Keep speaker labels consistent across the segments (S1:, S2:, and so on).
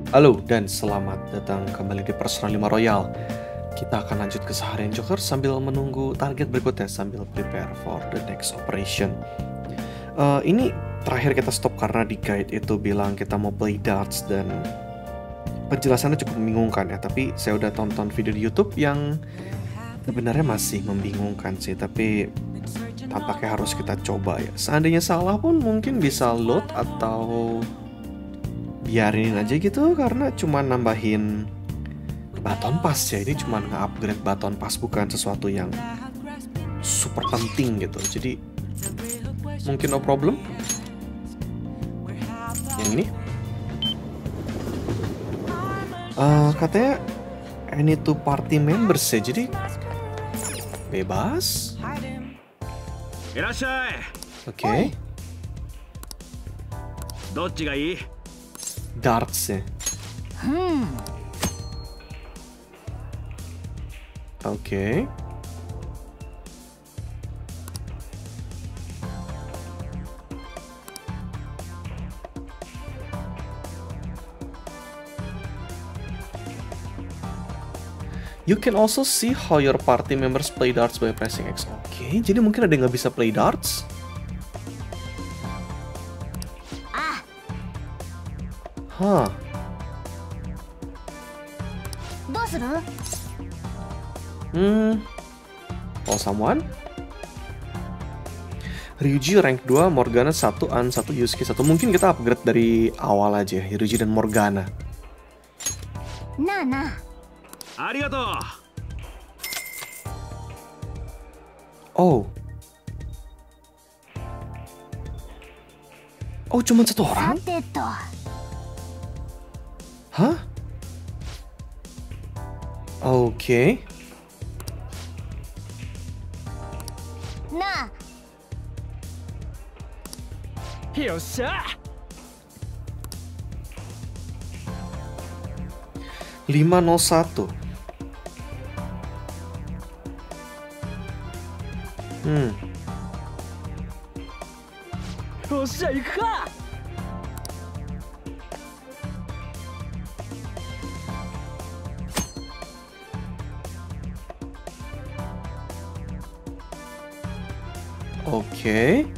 S1: Halo dan selamat datang kembali di Persona 5 Royal. Kita akan lanjut ke seharian Joker sambil menunggu target berikutnya sambil prepare for the next operation. Ini terakhir kita stop karena di guide itu bilang kita mau play darts dan penjelasannya cukup membingungkan ya. Tapi saya udah tonton video di YouTube yang sebenarnya masih membingungkan sih, tapi tampaknya harus kita coba ya. Seandainya salah pun mungkin bisa load atau biarin aja gitu karena cuma nambahin baton pas ya. Ini cuma nge-upgrade baton pas, bukan sesuatu yang super penting gitu. Jadi mungkin no problem. Yang ini katanya I need to party members ya, jadi bebas. Oke. Darts ya. Oke. You can also see how your party members play darts by pressing X. Oke, jadi mungkin ada yang nggak bisa play darts. Hah. Call someone. Ryuji rank 2, Morgana 1, An 1, Yusuke 1. Mungkin kita upgrade dari awal aja, Ryuji dan Morgana. Oh. Oh, cuma satu orang? Hah? Oke. Lima 501. Oke.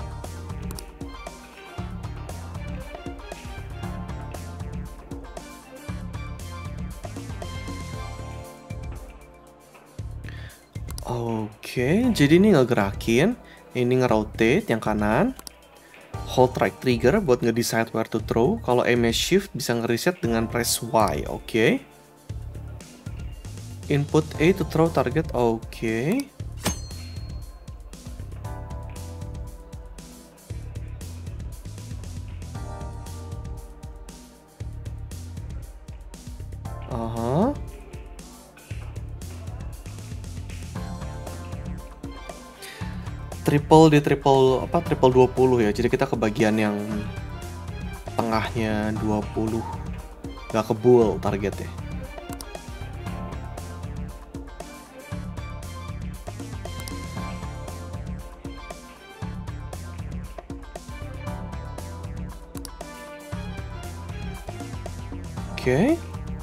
S1: Oke, jadi ini ngegerakin, ini ngerotate yang kanan. Hold right trigger buat nge-decide where to throw. Kalau aimnya shift bisa nge-reset dengan press Y. Oke. Input A to throw target. Oke. Triple di triple 20 ya. Jadi kita ke bagian yang tengahnya 20. Gak kebul targetnya. Oke.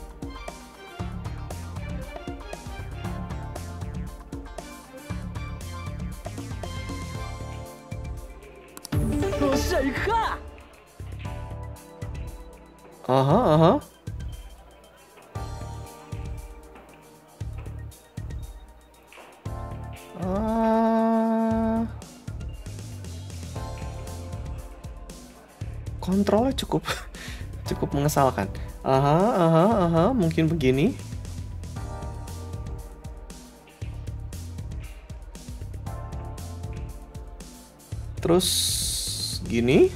S1: Kontrolnya cukup mengesalkan. Mungkin begini. Terus gini.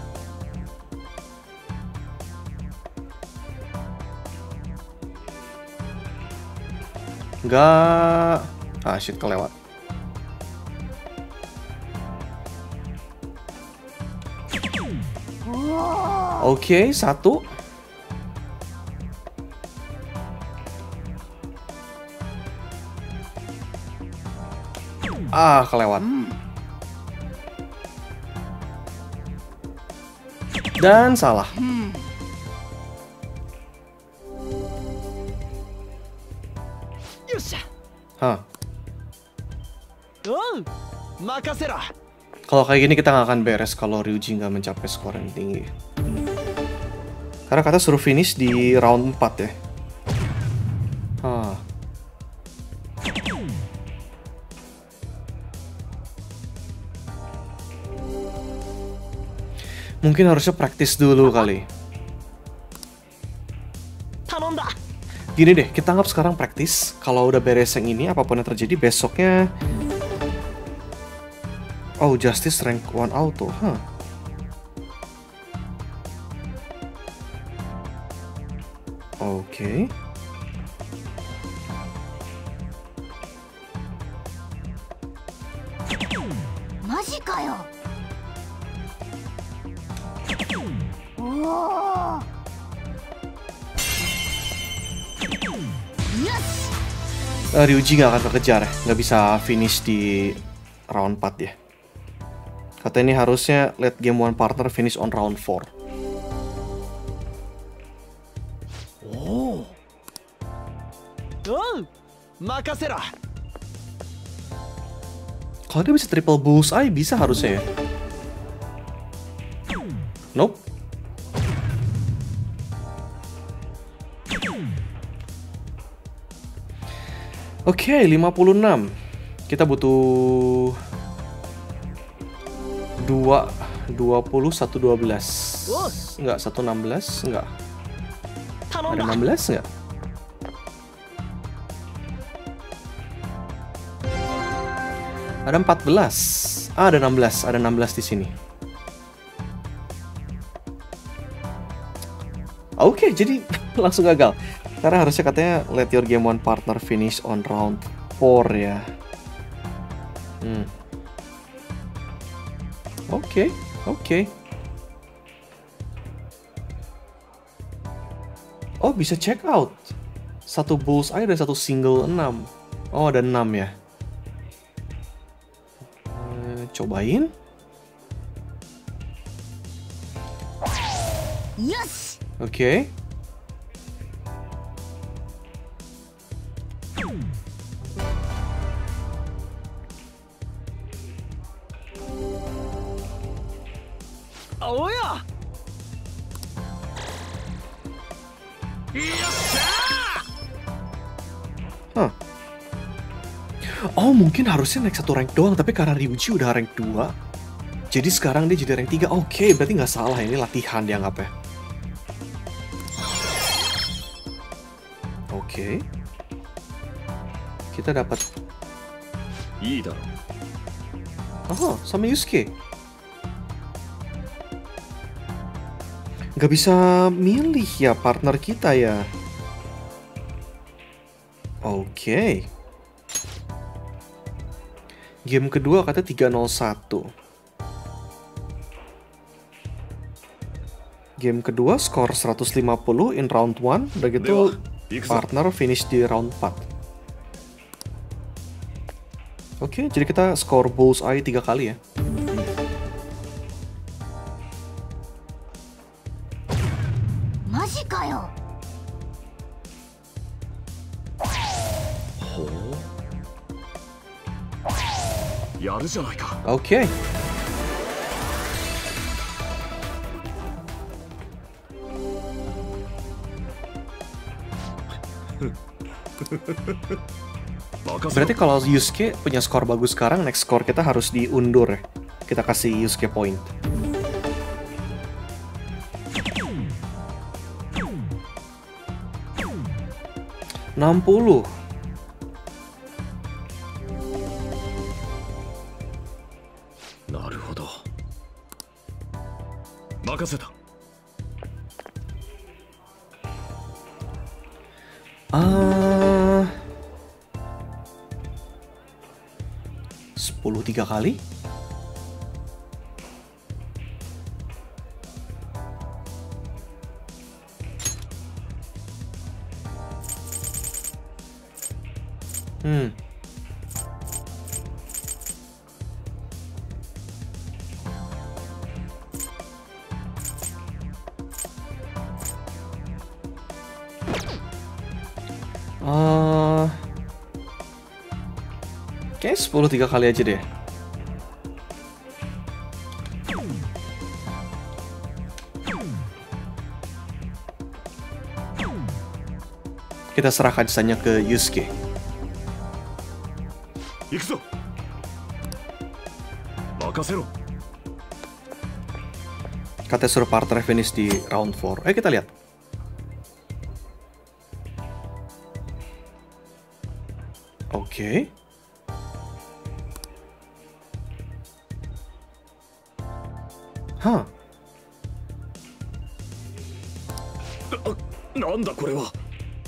S1: Enggak. Shit, kelewat. Oke, satu. Kelewat. Dan salah. Hah. Kalau kayak gini kita nggak akan beres kalau Ryuji nggak mencapai skor yang tinggi. Karena kata suruh finish di round 4 ya. Hah. Mungkin harusnya praktis dulu kali. Gini deh, kita anggap sekarang praktis. Kalau udah beres yang ini, apapun yang terjadi besoknya... Oh, Justice rank 1 auto, huh? Oke. Ryuji nggak akan kekejar ya, nggak bisa finish di round 4 ya. Kata ini harusnya late game 1 partner finish on round 4. Kalau dia bisa triple bullseye bisa harusnya ya. Nope. Oke, 56. Kita butuh 20, 1, 12. Enggak, 1, 16, enggak. Ada 16 enggak? Ada 14. Ah, ada 16. Ada 16 di sini. Oke, jadi langsung gagal. Karena harusnya katanya let your game 1 partner finish on round 4 ya. Oke. Oh, bisa check out. Satu bullseye dan satu single 6. Oh, ada 6 ya. Cobain.
S2: Yes.
S1: Oke.
S2: Oh ya.
S1: Huh. Oh, mungkin harusnya naik 1 rank doang, tapi karena Ryuji udah rank 2, jadi sekarang dia jadi rank 3. Oke, berarti nggak salah, ini latihan dianggapnya. Oke. Kita dapat. Oh, sama Yusuke. Nggak bisa milih ya partner kita ya. Oke. Game kedua kata 301. Game kedua skor 150 in round 1. Udah gitu partner finish di round 4. Oke, jadi kita skor bullseye 3 kali ya. Oke. Berarti kalau Yusuke punya skor bagus sekarang, next skor kita harus diundur ya. Kita kasih Yusuke point. $60. Ah, 10 3 kali. Kayaknya 10 3 kali aja deh. Kita serahkan sisanya ke Yusuke.
S3: 行くぞ。任せろ。
S1: Katanya suruh partner finish di round 4. Ayo kita lihat. Oke. Hah.
S3: なんだこれは。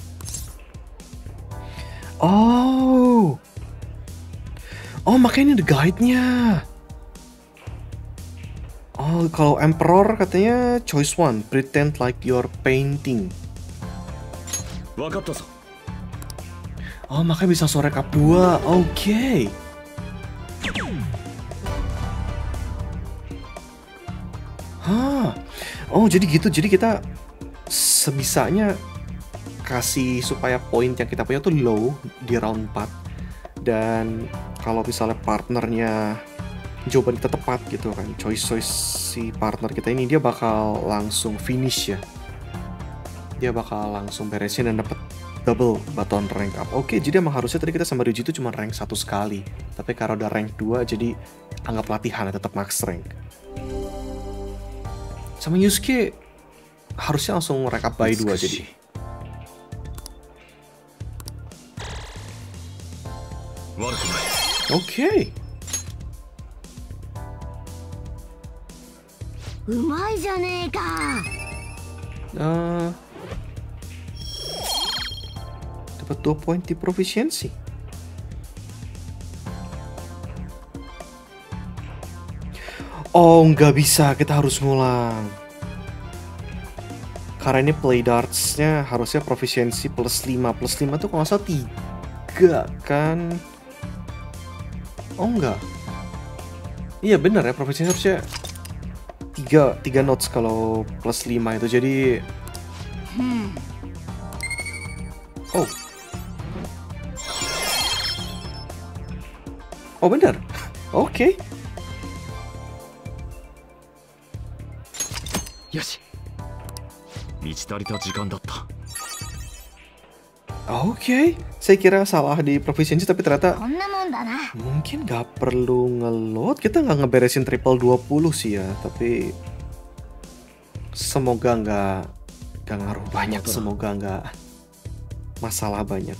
S1: Oh. Oh, makanya ini the guide-nya. Oh, kalau Emperor katanya choice 1, pretend like you're painting.
S3: 分かったぞ。
S1: Oh, makanya bisa sore Kapua. Oke. Hah. Oh, jadi gitu. Jadi kita sebisanya kasih supaya poin yang kita punya tuh low di round 4. Dan kalau misalnya partnernya jawaban kita tepat gitu kan, choice si partner kita ini, dia bakal langsung finish ya. Dia bakal langsung beresin dan dapat double baton rank up. Oke, jadi emang harusnya tadi kita sama Ryuji itu cuma rank 1 sekali. Tapi karena udah rank 2, jadi anggap latihan tetap max rank. Sama Yusuke harusnya langsung rank up by 2 jadi. Oke.
S4: うまいじゃねえか。
S1: Dapat 2 poin di proficiency. Oh, nggak bisa. Kita harus ngulang. Karena ini play darts-nya harusnya proficiency plus 5. Plus 5 tuh kalau nggak salah 3 kan? Oh, enggak. Iya bener ya, proficiency harusnya 3 notes kalau plus 5 itu. Jadi Oh. Oh bener. Oke.
S3: よし。満ち足りた時間だった。
S1: Oke. Saya kira salah di proficiency tapi ternyata
S4: こんなもんだな。
S1: mungkin nggak perlu ngeload. Kita nggak ngeberesin triple 20 sih ya. Tapi semoga nggak ngaruh banyak. Semoga nggak masalah banyak.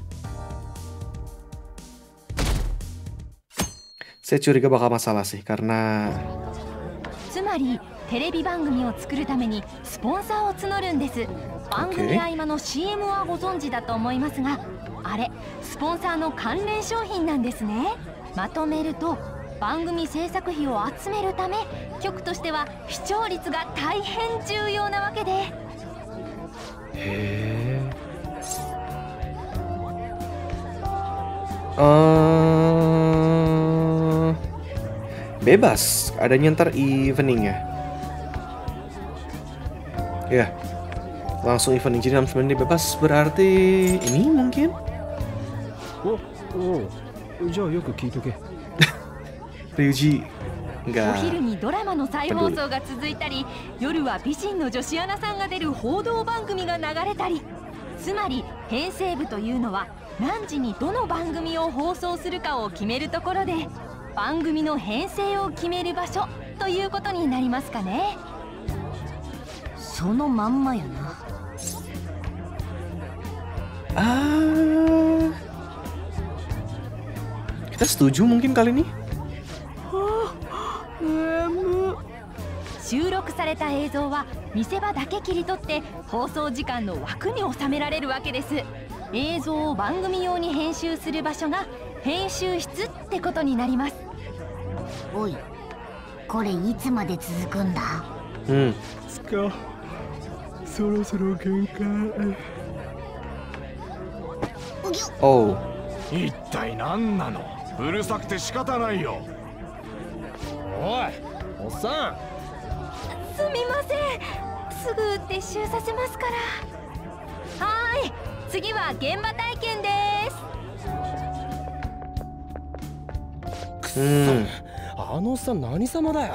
S1: Saya curiga bakal masalah sih karena
S5: つまりテレビ番組を作るためにスポンサーを募るんです。番組合間の CM はご存知だと思いますが、あれスポンサーの関連商品なんですね。まとめると番組制作費を集めるため、局としては視聴率が大変重要なわけで。
S1: へbebas, adanya ntar evening ya. Ya, langsung evening, jadi 6 menit bebas, berarti ini mungkin?
S2: おお、じゃあよく聞いとけ。
S1: Ryuji
S5: お
S1: nggak
S5: 昼にドラマの再放送が続いたり、夜は美人の女子アナさんが出る報道番組が流れたり、つまり編成部というのは何時にどの番組を放送するかを決めるところで、番組の編成を決める場所ということになりますかね。
S4: そのまんまやな。
S1: Kita setuju mungkin kali ini?
S5: 収録された映像は見せ場だけ切り取って放送時間の枠に収められるわけです。映像を番組用に編集する場所が編集室ってことになります。
S4: おい、これいつまで続くんだ。
S2: つか、そろそろ限界。
S1: Oh.
S3: 一体何なの。うるさくて仕方ないよ。
S2: おい、おっさ
S5: すみません、すぐ撤収させますから。はーい、次は現場体験です。
S2: あのさ、何様だよ。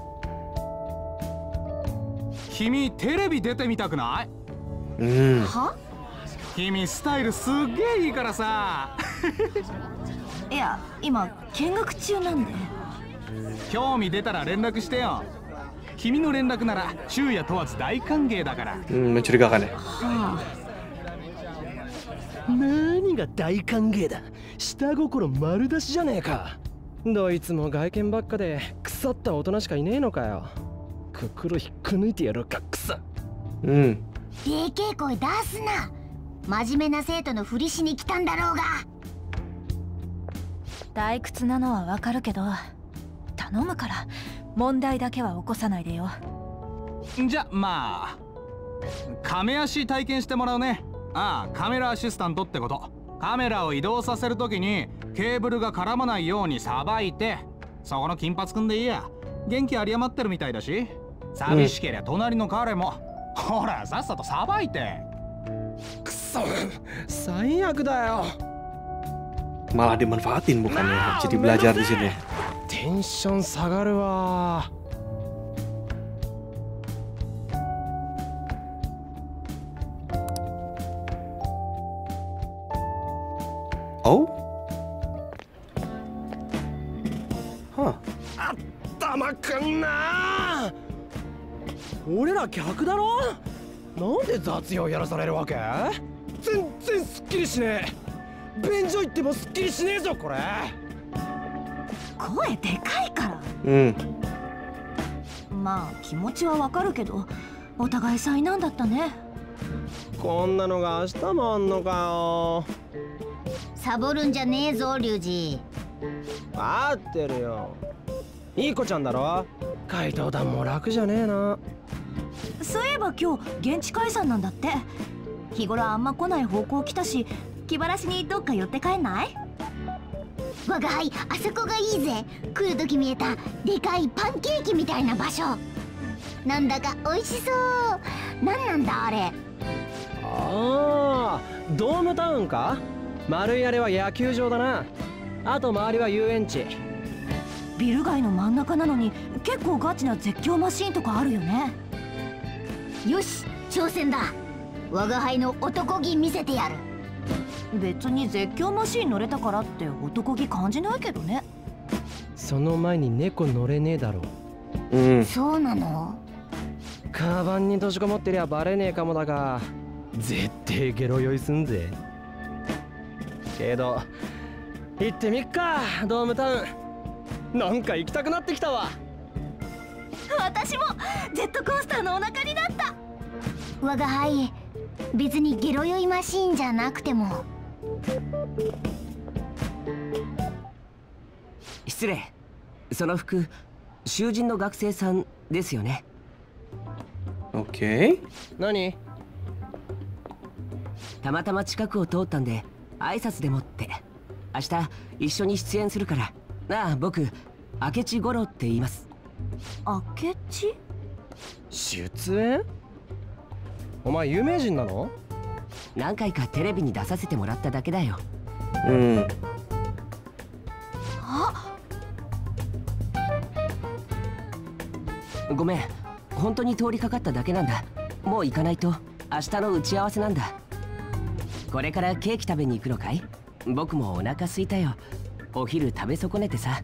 S3: 君テレビ出てみたくない？
S5: は？
S3: 君スタイルすっげえいいからさ。
S5: いや、今見学中なんで。
S3: 興味出たら連絡してよ。君の連絡なら昼夜問わず大歓迎だから。
S1: mencurigakan ya.
S2: 何が大歓迎だ。下心丸出しじゃねえか。どいつも外見ばっかで腐った大人しかいねえのかよ。心引っこ抜いてやろうか、くそ。
S4: でけえ声出すな。真面目な生徒のふりしに来たんだろうが。
S5: 退屈なのはわかるけど、頼むから問題だけは起こさないでよ。
S3: じゃまあ亀足体験してもらうね。ああ、カメラアシスタントってこと。カメラを移動させるときにケーブルが絡まないようにさばいて、そこの金髪くんでいいや。元気有り余ってるみたいだし、寂しけりゃ隣の彼も、ほらさっさとさばいて。
S2: くそ、最悪だよ。
S1: Malah dimanfaatin bukannya jadi belajar di sini.
S2: テンション下がるわ。
S1: Oh? Hah?
S2: 頭くんな。俺ら客だろ。なんで雑用やらされるわけ？全然すっきりしねえ。便所行ってもすっきりしねえぞこれ。
S5: 声でかいから。まあ気持ちはわかるけど、お互い災難だったね。
S2: こんなのが明日もあんのかよ。
S4: サボるんじゃねえぞ、リュウジ。
S2: 合ってるよ。いい子ちゃんだろ。怪盗団も楽じゃねえな。
S5: そういえば今日現地解散なんだって。日頃あんま来ない方向来たし、気晴らしにどっか寄って帰んない？
S4: 我が輩、あそこがいいぜ。来る時見えたでかいパンケーキみたいな場所。なんだか美味しそう。なんなんだあれ。
S2: ああ、ドームタウンか。丸いあれは野球場だな。あと周りは遊園地。
S5: ビル街の真ん中なのに結構ガチな絶叫マシーンとかあるよね。
S4: よし、挑戦だ。我が輩の男気見せてやる。
S5: 別に絶叫マシーン乗れたからって男気感じないけどね。
S2: その前に猫乗れねえだろ。
S4: そうなの？
S2: カバンに閉じこもってりゃバレねえかもだが、絶対ゲロ酔いすんぜ。けど行ってみっか、ドームタウン。なんか行きたくなってきたわ。
S5: 私もジェットコースターのお腹になった。
S4: 我が輩、別にゲロ酔いマシーンじゃなくても。
S6: 失礼。その服、囚人の学生さんですよね。
S1: Oke.
S2: 何？
S6: たまたま近くを通ったんで挨拶でもって。明日一緒に出演するから。ああ、僕明智五郎って言います。
S5: 明智？
S2: 出演？お前有名人なの？
S6: 何回かテレビに出させてもらっただけだよ。ごめん、本当に通りかかっただけなんだ。もう行かないと。明日の打ち合わせなんだ。これからケーキ食べに行くのかい？僕もお腹空いたよ。お昼食べ損ねてさ。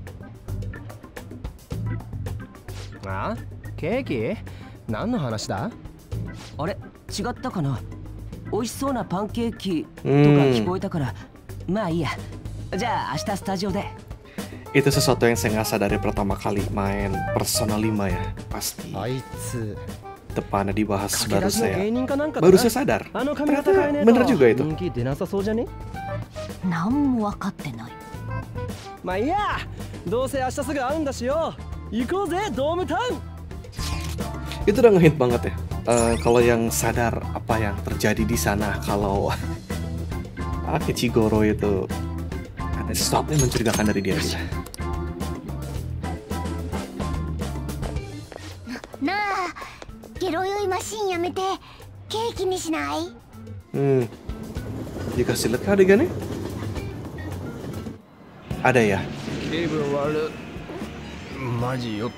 S2: あ？ケーキ？何の話だ？
S6: あれ？違ったかな。美味しそうなパンケーキとか聞こえたから、まあいいや。じゃあ明日スタジオで。
S1: Itu sesuatu yang saya nggak sadari pertama kali main Persona 5 ya, pasti.
S2: あいつ
S1: Depannya dibahas baru
S2: 芸人かなんかだな。
S1: baru saya sadar.
S2: あの髪型
S1: Ternyata
S2: 変えねえ
S1: bener
S2: と
S1: juga itu.
S2: 人気出なさそうじゃね？
S5: 何も分かってない。
S2: まあいいや、どうせ明日すぐ会うんだしよ。行こうぜドームタウン。
S1: Itu udah ngehint banget ya. Kalau yang sadar apa yang terjadi di sana, kalau Akechi Goro itu ada sesuatu yang mencurigakan dari dia.
S4: なあ、ゲロ酔いマシーンやめてケーキにしない？
S1: Dikasih lihat kah adegannya? Ada ya.
S2: 気分悪い。マジ酔った。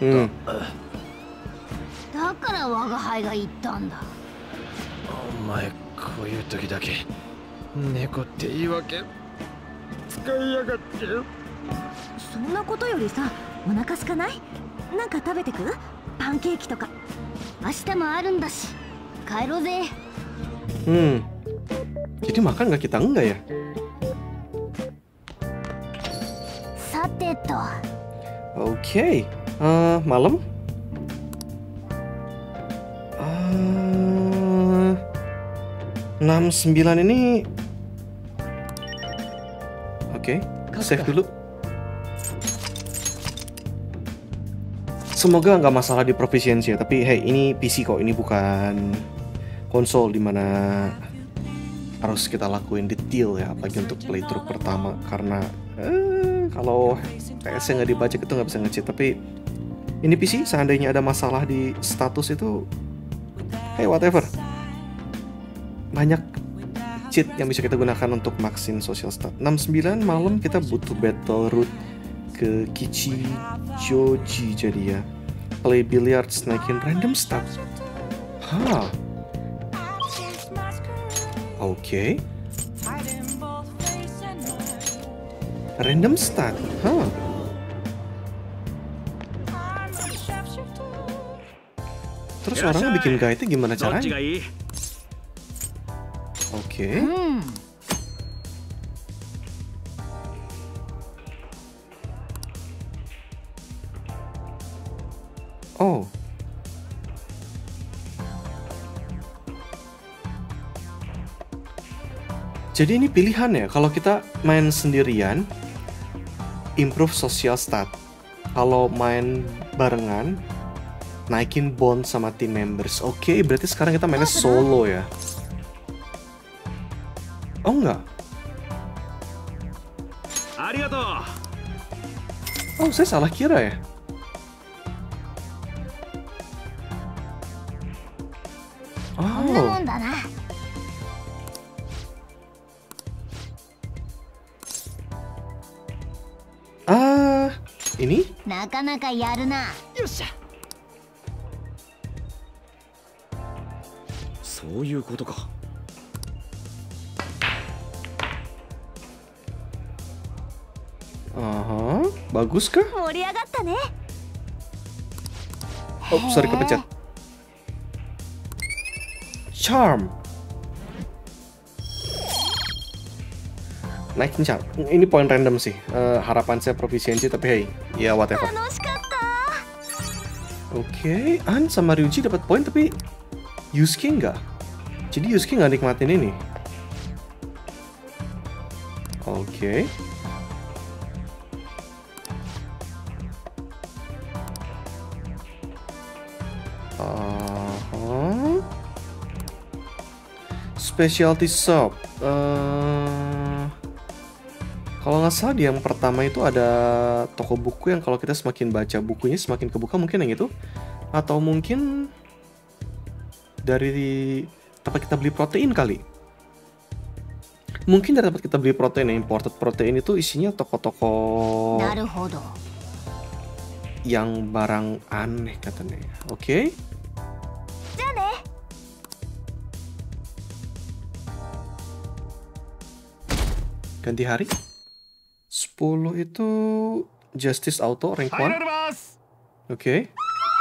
S4: だから我が輩が言ったんだ。
S2: お前こういう時だけ猫って言い訳使いやがって。
S5: そんなことよりさ、お腹空かない？なんか食べてく？パンケーキとか。
S4: 明日もあるんだし帰ろうぜ。
S1: Jadi makan nggak kita enggak ya?
S4: さてと。
S1: Oke, malam. 69 ini. Oke, save dulu. Semoga nggak masalah di proficiency ya, tapi hey, ini PC kok, ini bukan konsol dimana harus kita lakuin detail ya, apalagi untuk playthrough pertama, karena kalau PS-nya nggak dibaca itu nggak bisa nge-cheat. Tapi ini PC, seandainya ada masalah di status itu, hey whatever, banyak cheat yang bisa kita gunakan untuk maxin social stat. 69 malam kita butuh battle route ke Kichijoji jadi ya. Play billiards, naikin random stat. Oke. Random stat. Terus orangnya bikin guide gimana caranya? Oke. Oh. Jadi ini pilihan ya, kalau kita main sendirian, improve social stat. Kalau main barengan, naikin bond sama team members. Oke, berarti sekarang kita mainnya solo ya. Oh enggak. Oh, saya salah kira ya. Ini?
S4: なかなかやるな。
S2: よっしゃ。そういうことか。
S1: Bagus kah?
S5: 盛り上がったね。
S1: Oh, sorry kepencet. Charm. Naikin charm. Ini poin random sih. Harapan saya proficiency, tapi hey, ya whatever. Oke, An sama Ryuji dapat poin, tapi Yusuke nggak. Jadi Yusuke nggak nikmatin ini. Oke. Specialty shop. Kalau nggak salah di yang pertama itu ada toko buku yang kalau kita semakin baca bukunya semakin kebuka, mungkin yang itu. Atau mungkin dari tempat kita beli protein kali. Mungkin dari tempat kita beli protein, imported protein itu isinya toko-toko yang barang aneh katanya. Oke. Ganti hari. 10 itu Justice Auto rank 1. Oke.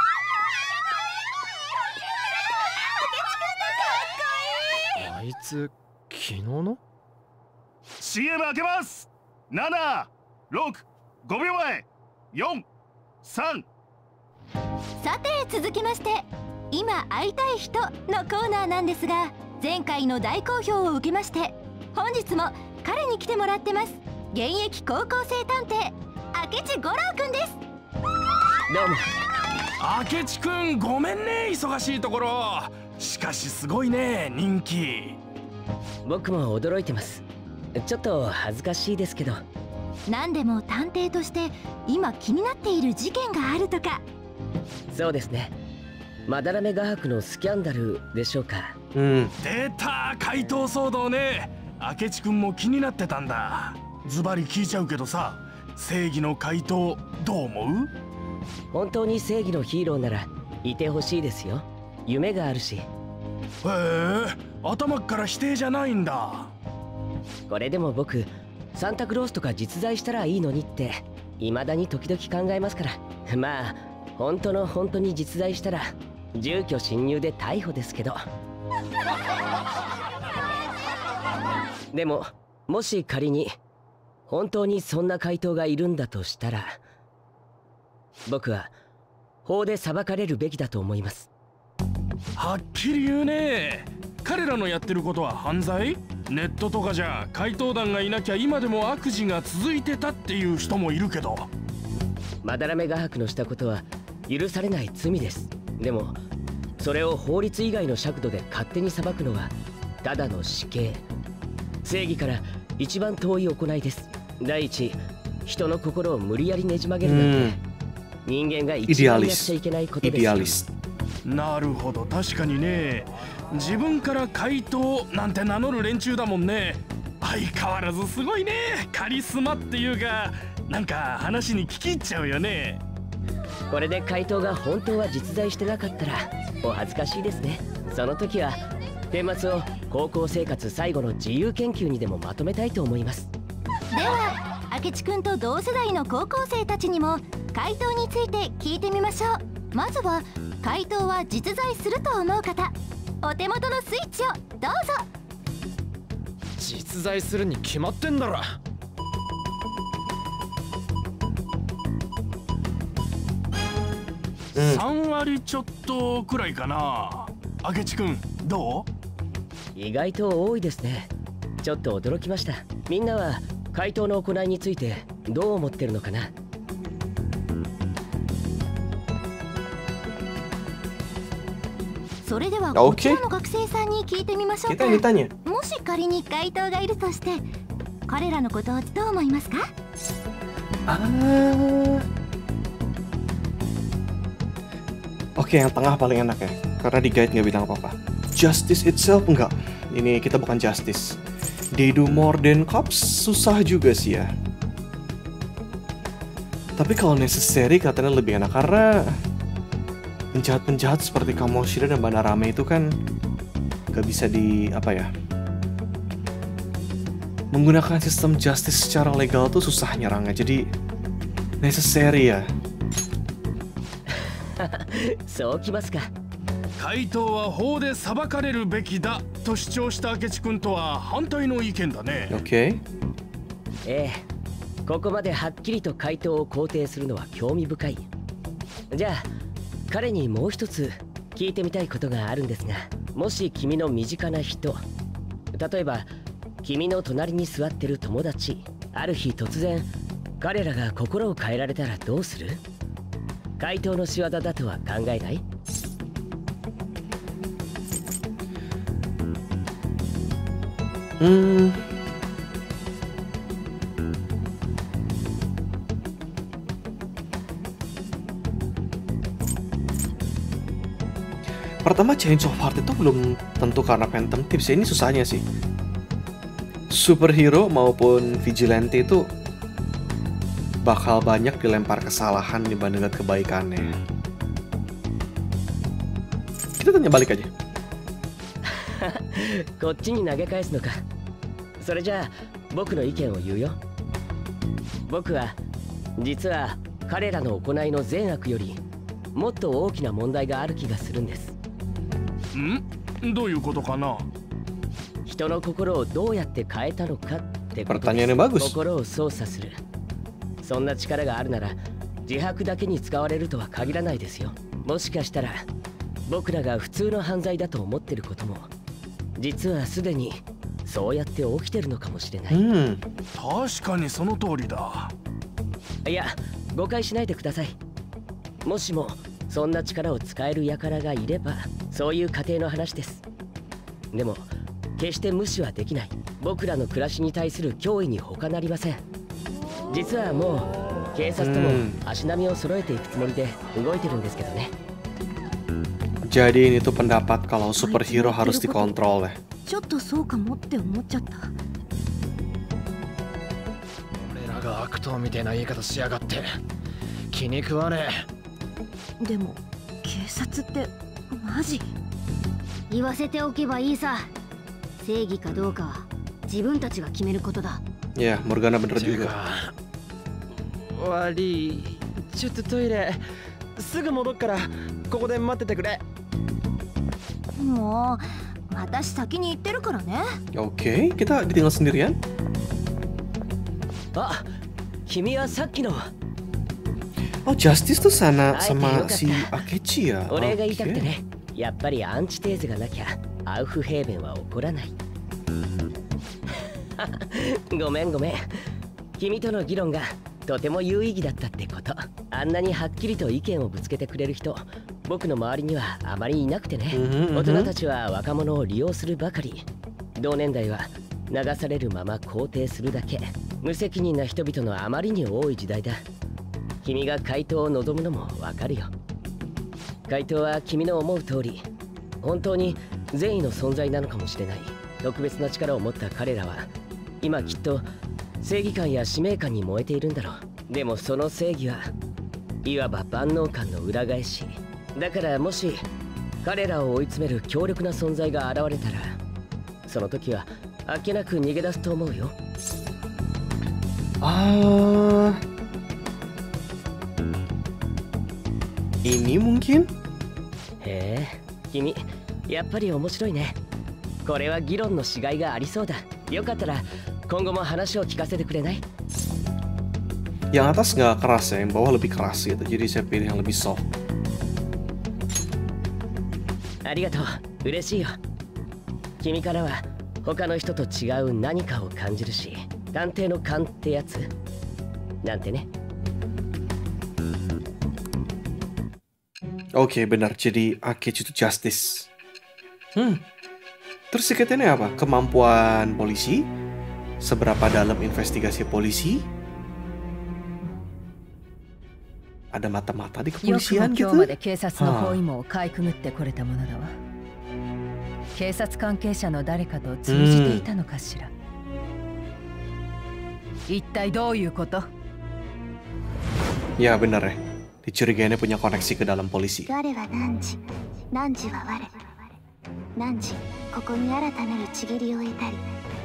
S7: CM 開けます。7、6、5秒前。4、3。
S5: さて続きまして、今会いたい人のコーナーなんですが、前回の大好評を受けまして、本日も彼に来てもらってます。現役高校生探偵明智五郎くんです。
S6: どうも。
S7: 明智くん、ごめんね、忙しいところ。しかしすごいね、人気。
S6: 僕も驚いてます。ちょっと恥ずかしいですけど。
S5: 何でも探偵として今気になっている事件があるとか。
S6: そうですね。まだらめ画伯のスキャンダルでしょうか。
S7: 出た、怪盗騒動ね。明智くんも気になってたんだ。ズバリ聞いちゃうけどさ、 正義の怪盗どう思う？
S6: 本当に正義のヒーローならいてほしいですよ。夢があるし。
S7: へえ、頭っから否定じゃないんだ。
S6: これでも僕、サンタクロースとか実在したらいいのにって未だに時々考えますから。まあ本当に実在したら住居侵入で逮捕ですけど。でももし仮に本当にそんな怪盗がいるんだとしたら、僕は法で裁かれるべきだと思います。
S7: はっきり言うね。彼らのやってることは犯罪？ネットとかじゃ怪盗団がいなきゃ今でも悪事が続いてたっていう人もいるけど。
S6: まだらめ画伯のしたことは許されない罪です。でもそれを法律以外の尺度で勝手に裁くのはただの死刑。正義から一番遠い行いです。第一、人の心を無理やりねじ曲げるなんて人間が一番やっちゃいけないことです。
S7: なるほど、確かにね。自分から怪盗なんて名乗る連中だもんね。相変わらずすごいね。カリスマっていうか、なんか話に聞き入っちゃうよね。
S6: これで怪盗が本当は実在してなかったらお恥ずかしいですね。その時は顛末を高校生活最後の自由研究にでもまとめたいと思います。
S5: では明智くんと同世代の高校生たちにも怪盗について聞いてみましょう。まずは怪盗は実在すると思う方、お手元のスイッチをどうぞ。
S2: 実在するに決まってんだろ。
S7: 3割ちょっとくらいかな。明智くんどう？
S6: 意外と多いですね。ちょっと驚きました。みんなは怪盗の行いについてどう思ってるのかな。
S5: それではこちらの学生さんに聞いてみましょうか。もし仮に怪盗がいるとして彼らのことをどう思いますか？
S1: Oke, yang tengah paling enak ya, karena di guide nggak bilang apa-apa. Justice itself enggak, ini kita bukan justice. They do more than cops, susah juga sih ya. Tapi kalau necessary katanya lebih enak, karena penjahat-penjahat seperti Kamoshida dan Bandarame itu kan nggak bisa di apa ya, menggunakan sistem justice secara legal tuh susah nyerangnya, jadi necessary ya.
S6: そうきますか。
S7: 怪盗は法で裁かれるべきだと主張した明智君とは反対の意見だね。
S1: OK。
S6: ええ、ここまではっきりと怪盗を肯定するのは興味深い。じゃあ彼にもう一つ聞いてみたいことがあるんですが、もし君の身近な人、例えば君の隣に座ってる友達、ある日突然彼らが心を変えられたらどうする？怪盗の仕業だとは考えない？
S1: Pertama, Change of Heart itu belum tentu karena Phantom Tips. Ini susahnya sih. Superhero maupun vigilante itu bakal banyak dilempar kesalahan dibandingkan kebaikannya. Kita tanya balik aja.
S6: こっちに投げ返すのか。それじゃあ僕の意見を言うよ。僕は実は彼らの行いの善悪よりもっと大きな問題がある気がするんです。
S7: どういうことかな？
S6: 人の心をどうやって変えたのかってことです。
S1: Pertanyaannya bagus.
S6: 心を操作する。そんな力があるなら自白だけに使われるとは限らないですよ。もしかしたら僕らが普通の犯罪だと思ってることも実はすでにそうやって起きてるのかもしれない。
S7: 確かにその通りだ。
S6: いや、誤解しないでください。もしもそんな力を使える輩がいればそういう過程の話です。でも決して無視はできない。僕らの暮らしに対する脅威に他なりません。実はもう警察とも足並みを揃えていくつもりで動いてるんですけどね。
S1: Jadi ini tuh pendapat kalau superhero harus dikontrol ya.
S5: ちょっとそうかもって思っちゃった。
S2: 俺らが悪党みたいな言い方しやがって気に食わね
S8: え。でも警察ってマジ？
S4: 言わせておけばいいさ。正義かどうかは自分たちが決めることだ。
S1: Ya, Morgana bener
S2: え。ていう
S1: juga.
S2: か悪い、ちょっとトイレすぐ戻っからここで待っててくれ。
S8: もう私先に行ってるからね。
S1: Oke, kita ditinggal sendirian.
S6: あ、君はさっきの。
S1: Oh, Justice tuh sana
S6: 会えてよか
S1: sama
S6: った
S1: si Akechi ya.
S6: お礼が言いたくて
S1: Oke.
S6: ね。やっぱりアンチテーゼがなきゃアウフヘーベンは起こらない。ごめんごめん。君との議論がとても有意義だったってこと。あんなにはっきりと意見をぶつけてくれる人、僕の周りにはあまりいなくてね。大人たちは若者を利用するばかり。同年代は流されるまま肯定するだけ。無責任な人々のあまりに多い時代だ。君が回答を望むのもわかるよ。回答は君の思う通り、本当に善意の存在なのかもしれない。特別な力を持った彼らは今きっと正義感や使命感に燃えているんだろう。でもその正義はいわば万能感の裏返しだから、もし彼らを追い詰める強力な存在が現れたら、その時はあっけなく逃げ出すと思うよ。
S1: Ini mungkin?
S6: へえ、君やっぱり面白いね。これは議論のしがいがありそうだ。よかったら今後も話を聞かせてくれない？
S1: Yang atas nggak keras ya, yang bawah lebih keras gitu. Jadi saya pilih yang lebih soft.
S6: ありがとう、嬉しいよ。君からは他の人と違う何かを感じるし、探偵の勘ってやつなんてね。
S1: Oke, benar. Jadi Akechi itu justice. Terus tiketnya apa? Kemampuan polisi? Seberapa dalam investigasi polisi? Ada mata-mata di
S5: よくも
S1: kepolisian
S5: 今日ま
S1: gitu?
S5: で警察の包囲網をかいくぐってこれたものだわ。警察関係者の誰かと通じていたのかしら。一体どういうこと？
S1: Ya, benar ya. Dicurigainya punya koneksi ke dalam polisi.
S4: 我は汝、汝は我。汝、ここに新たなるちぎりを得たり。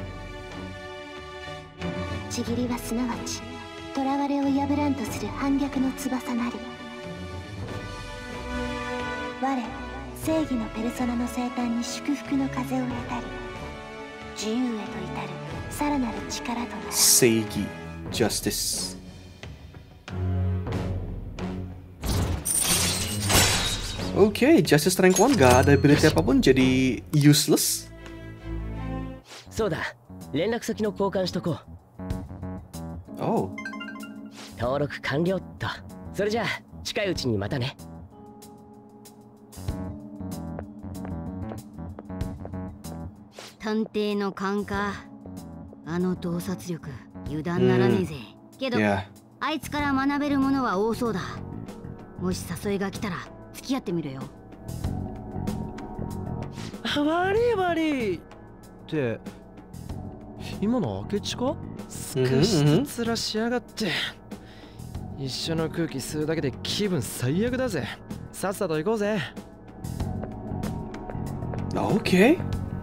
S4: ちぎりはすなわち、囚われを破らんとする反逆の翼なり。我、正義のペルソナの生誕に祝福の風を得たり。自由へと至るさらなる力となる。
S1: Seigi, justice. Oke, Justice Rank 1 gak ada ability apapun, jadi useless.
S6: そうだ、連絡先の交換しとこう。
S1: Oh.
S6: 登録完了っと。それじゃあ近いうちにまたね。
S4: 探偵の勘か。あの洞察力油断ならねえぜ。けど、
S1: Ya.
S4: あいつから学べるものは多そうだ。もし誘いが来たら付き合ってみるよ。
S2: 悪い悪いって今の明智か？すかしつつらしやがって。一緒の空気吸うだけで気分最悪だぜ。さっさと行こうぜ。
S1: Oke.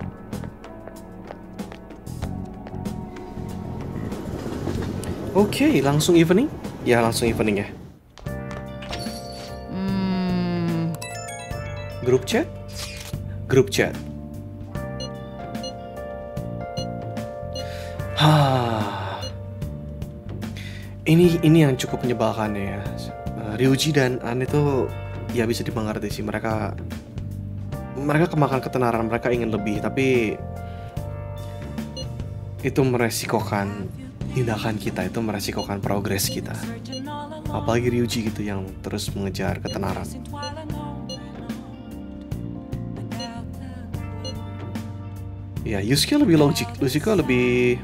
S1: Oke, langsung evening? Ya, langsung evening ya. Grup chat? Grup chat. Ini yang cukup menyebalkan ya. Ryuji dan Anne tuh ya bisa dimengerti sih, mereka kemakan ketenaran, mereka ingin lebih, tapi itu meresikokan tindakan kita, itu meresikokan progres kita. Apalagi Ryuji gitu yang terus mengejar ketenaran. Ya, Yusuke lebih logik, Yusuke lebih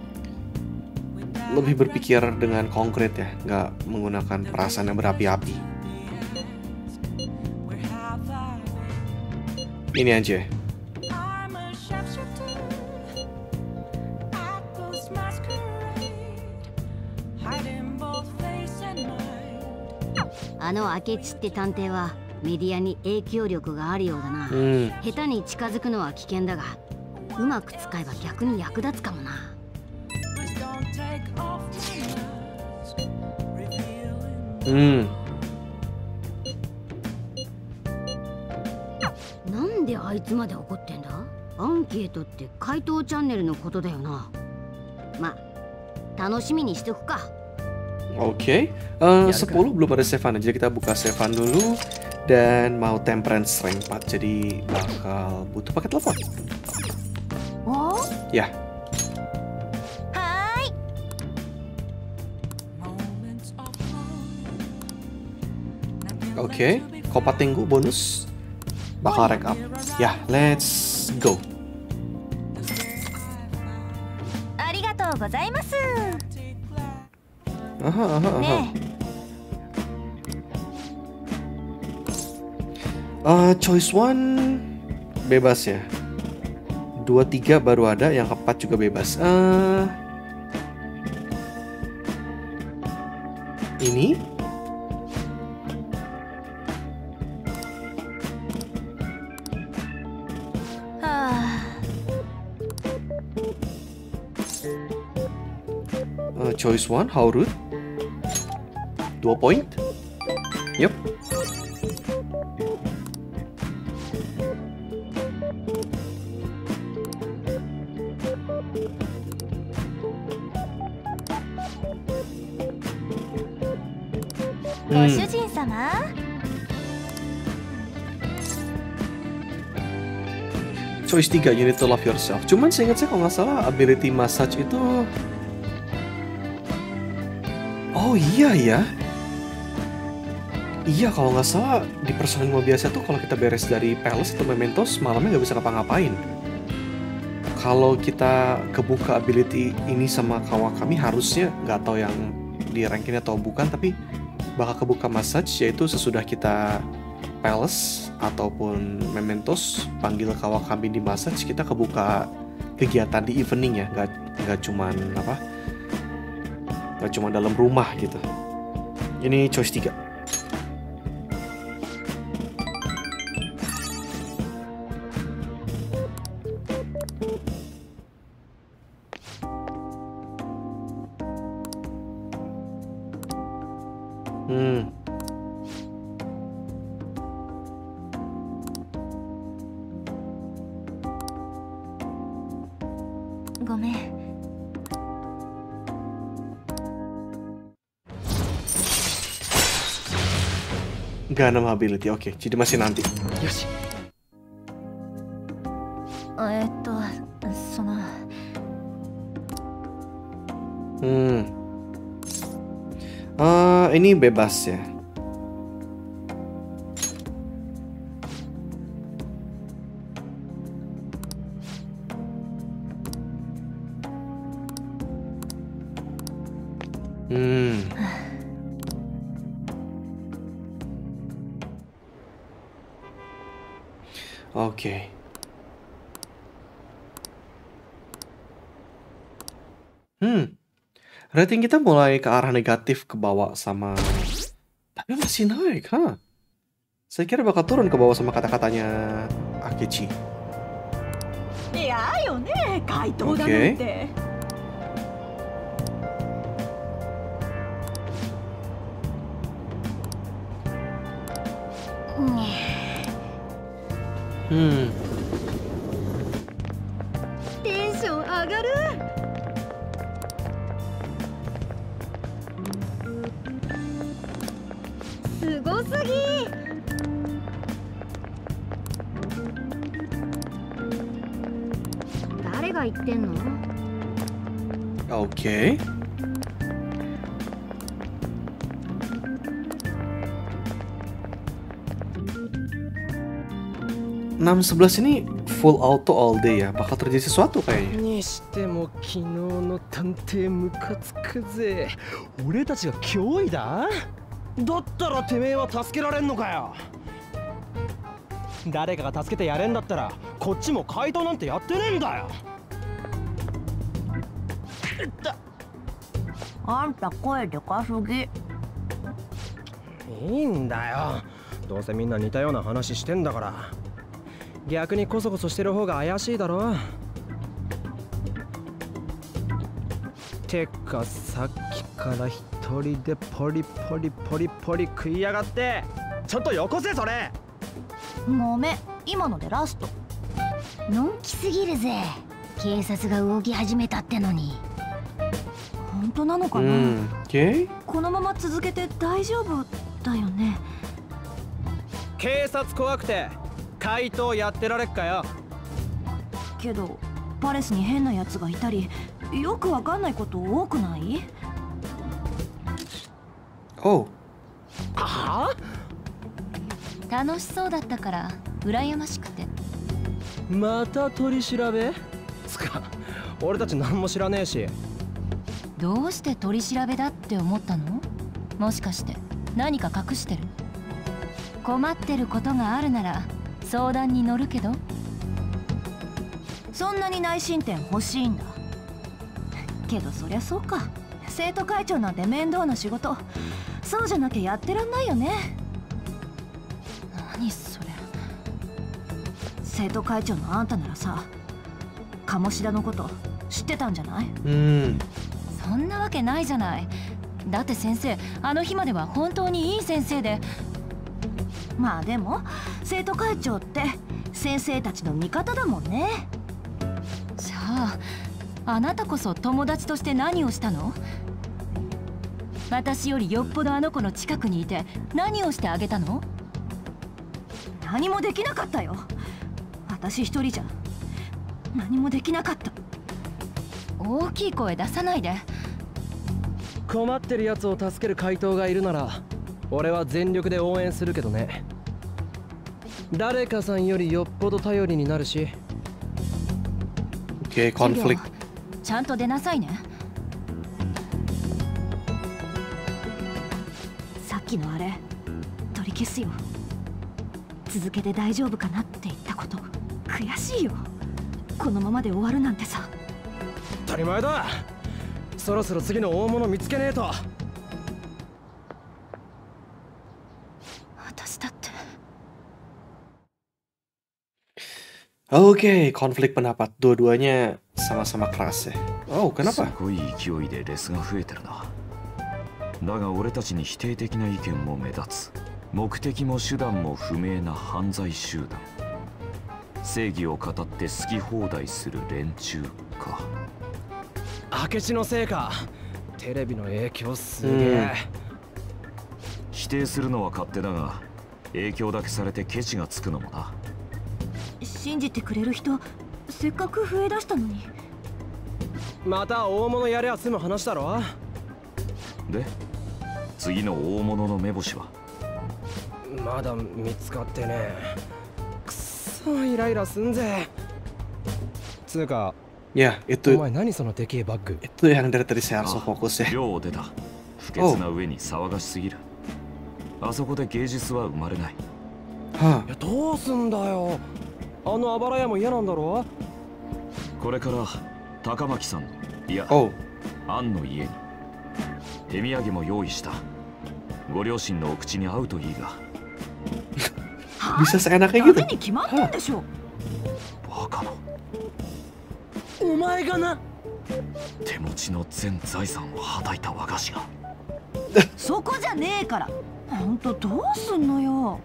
S1: berpikir dengan konkret ya, nggak menggunakan perasaan yang berapi-api. Ini aja.
S9: あの明智って探偵はメディアに影響力があるようだな。下手に近づくのは危険だが、うまく使えば逆に役立つかもな。なんであいつまで怒ってんだ？アンケートって回答チャンネルのことだよな。ま、楽しみにしとくか。
S1: Oke, 10 belum ada save-an, jadi kita buka save-an dulu. Dan mau temperance rank 4, jadi bakal butuh pakai telepon.
S4: Oh?
S1: Ya.
S4: Hai.
S1: Oke, Kopa Tenggu bonus bakal rank up. Ya, let's go.
S4: Arigatou gozaimasu.
S1: Choice 1 bebas ya. 2, 3 baru ada, yang keempat juga bebas. Ini choice 1 Haurut 2 point. Yup. Choice 3 You Need to Love Yourself. Cuman seingat saya kalau nggak salah ability massage itu, oh iya ya. Iya, kalau nggak salah di Persona 5 biasa tuh kalau kita beres dari Palace atau Mementos malamnya nggak bisa ngapa-ngapain. Kalau kita kebuka ability ini sama Kawakami, harusnya nggak tahu yang di ranking atau bukan, tapi bakal kebuka massage, yaitu sesudah kita Palace ataupun Mementos panggil Kawakami di massage, kita kebuka kegiatan di evening ya, nggak cuman apa, nggak cuma dalam rumah gitu. Ini choice 3. Ganem ability, oke, jadi masih nanti.
S2: Yoshi.
S1: Ini bebas ya. Oke. Rating kita mulai ke arah negatif ke bawah sama, tapi masih naik, ha? Saya kira bakal turun ke bawah sama kata-katanya Akechi. Oke.
S9: Tension agaru. Sugosagi. Dare ga itten no?
S1: Oke. Enam 11 ini full auto all day ya, bakal terjadi sesuatu kayaknya.
S2: にしても昨日の探偵ムカつくぜ。俺たちが脅威だ？だったらてめえは助けられんのかよ。誰かが助けてやれんだったらこっちも怪盗なんてやってねえんだよ。
S8: あんた声でかすぎ。
S2: いいんだよ、どうせみんな似たような話してんだから。逆にコソコソしてる方が怪しいだろ。てかさっきから一人でポリポリポリポリ食いやがって。ちょっとよこせそれ。
S5: ごめん、今のでラスト。
S4: のんきすぎるぜ。警察が動き始めたってのに。
S5: 本当なのかな、
S1: Okay.
S8: このまま続けて大丈夫だよね。
S2: 警察怖くて怪盗やってられっかよ。
S8: けどパレスに変なやつがいたり、よくわかんないこと多くない？
S1: Oh.
S2: はあ？
S5: 楽しそうだったから羨ましくて。
S2: また取り調べ？つか俺たち何も知らねえし。
S5: どうして取り調べだって思ったの？もしかして何か隠してる？困ってることがあるなら相談に乗るけど。
S8: そんなに内申点欲しいんだ。けどそりゃそうか。生徒会長なんて面倒な仕事、そうじゃなきゃやってらんないよね。
S5: 何それ。
S8: 生徒会長のあんたならさ、鴨志田のこと知ってたんじゃない？
S5: そんなわけないじゃない。だって先生、あの日までは本当にいい先生で。
S8: まあでも生徒会長って先生たちの味方だもんね。
S5: じゃああなたこそ友達として何をしたの？私よりよっぽどあの子の近くにいて何をしてあげたの？
S8: 何もできなかったよ。私一人じゃ何もできなかった。
S5: 大きい声出さないで。
S2: 困ってるやつを助ける怪盗がいるなら俺は全力で応援するけどね。誰かさんよりよっぽど頼りになるし。
S1: Okay, conflict.
S5: ちゃんと出なさいね。
S8: さっきのあれ取り消すよ。続けて大丈夫かなって言ったこと悔しいよ。このままで終わるなんてさ。
S2: 当たり前だ。そろそろ次の大物見つけねえと。
S8: 私だって。
S1: Oke, konflik pendapat dua-duanya sama-sama keras ya. Oh, kenapa?
S10: すごい勢いでレスが増えてるな。だが俺たちに否定的な意見も目立つ。目的も手段も不明な犯罪集団。正義を語って好き放題する連中か。
S2: 明智のせいか。テレビの影響すげえ。
S10: 否定するのは勝手だが、影響だけされてケチがつくのもな。
S8: 信じてくれる人せっかく増え出したのに。
S2: また大物やりゃ済む話だろ。
S10: で、次の大物の目星は
S2: まだ見つかってねえ。くっそイライラすんぜ。つうか、
S1: Ya,
S2: お
S1: itu
S2: 前何そのでけえバッグ。
S1: itu yang dari tadi saya harus fokus ya.
S10: 量出た。不潔な上に騒がしすぎる。あそこで芸術は生まれない。
S1: は
S2: あ、いやどうすんだよ。あのあばら屋も嫌なんだろ。
S10: これから高巻さんの、いや、アンの家に手土産も用意した。ご両親のお口に合うといいが。
S1: Bisa seenaknya
S8: ダ
S1: gitu.
S8: メに決まってんでしょ。
S10: バカな。
S2: お前がな。
S10: 手持ちの全財産をはたいた和菓子が。
S8: そこじゃねえから。ほんとどうすんのよ。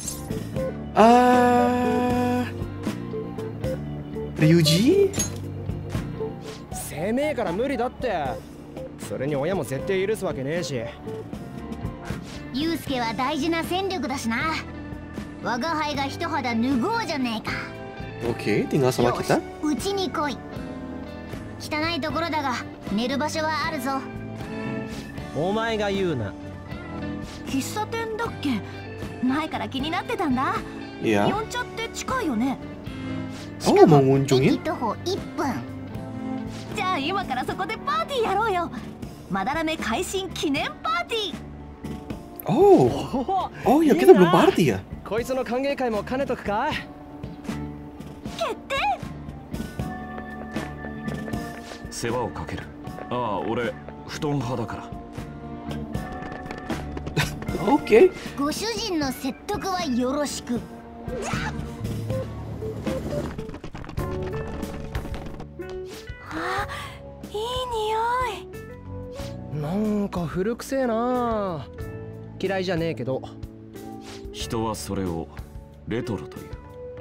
S1: Ryuji?
S2: せめえから無理だって。それに親も絶対許すわけねえし。
S4: ユウスケは大事な戦力だしな。我が輩が一肌脱ごうじゃねえか。
S1: Oke, tinggal sama kita.
S4: うちに来い。汚いところだが寝る場所はあるぞ。
S2: お前が言うな。
S8: 喫茶店だっけ？前から気になってたんだ。
S1: Iya.
S8: 四茶って近いよね。
S1: Oh, mau ngunjungin?
S4: 徒歩1分。
S8: じゃあ今からそこでパーティーやろうよ。まだらめ改心記念パーティー。
S1: Oh, oh ya kita belum party ya?
S2: こいつの歓迎会も兼ねとくか。
S8: 決定。
S10: 世話をかける。ああ、俺布団派だから。
S1: OK。
S4: ご主人の説得はよろしく。
S5: あ、いい匂い。
S2: なんか古くせえな。嫌いじゃねえけど。
S10: 人はそれをレトロという。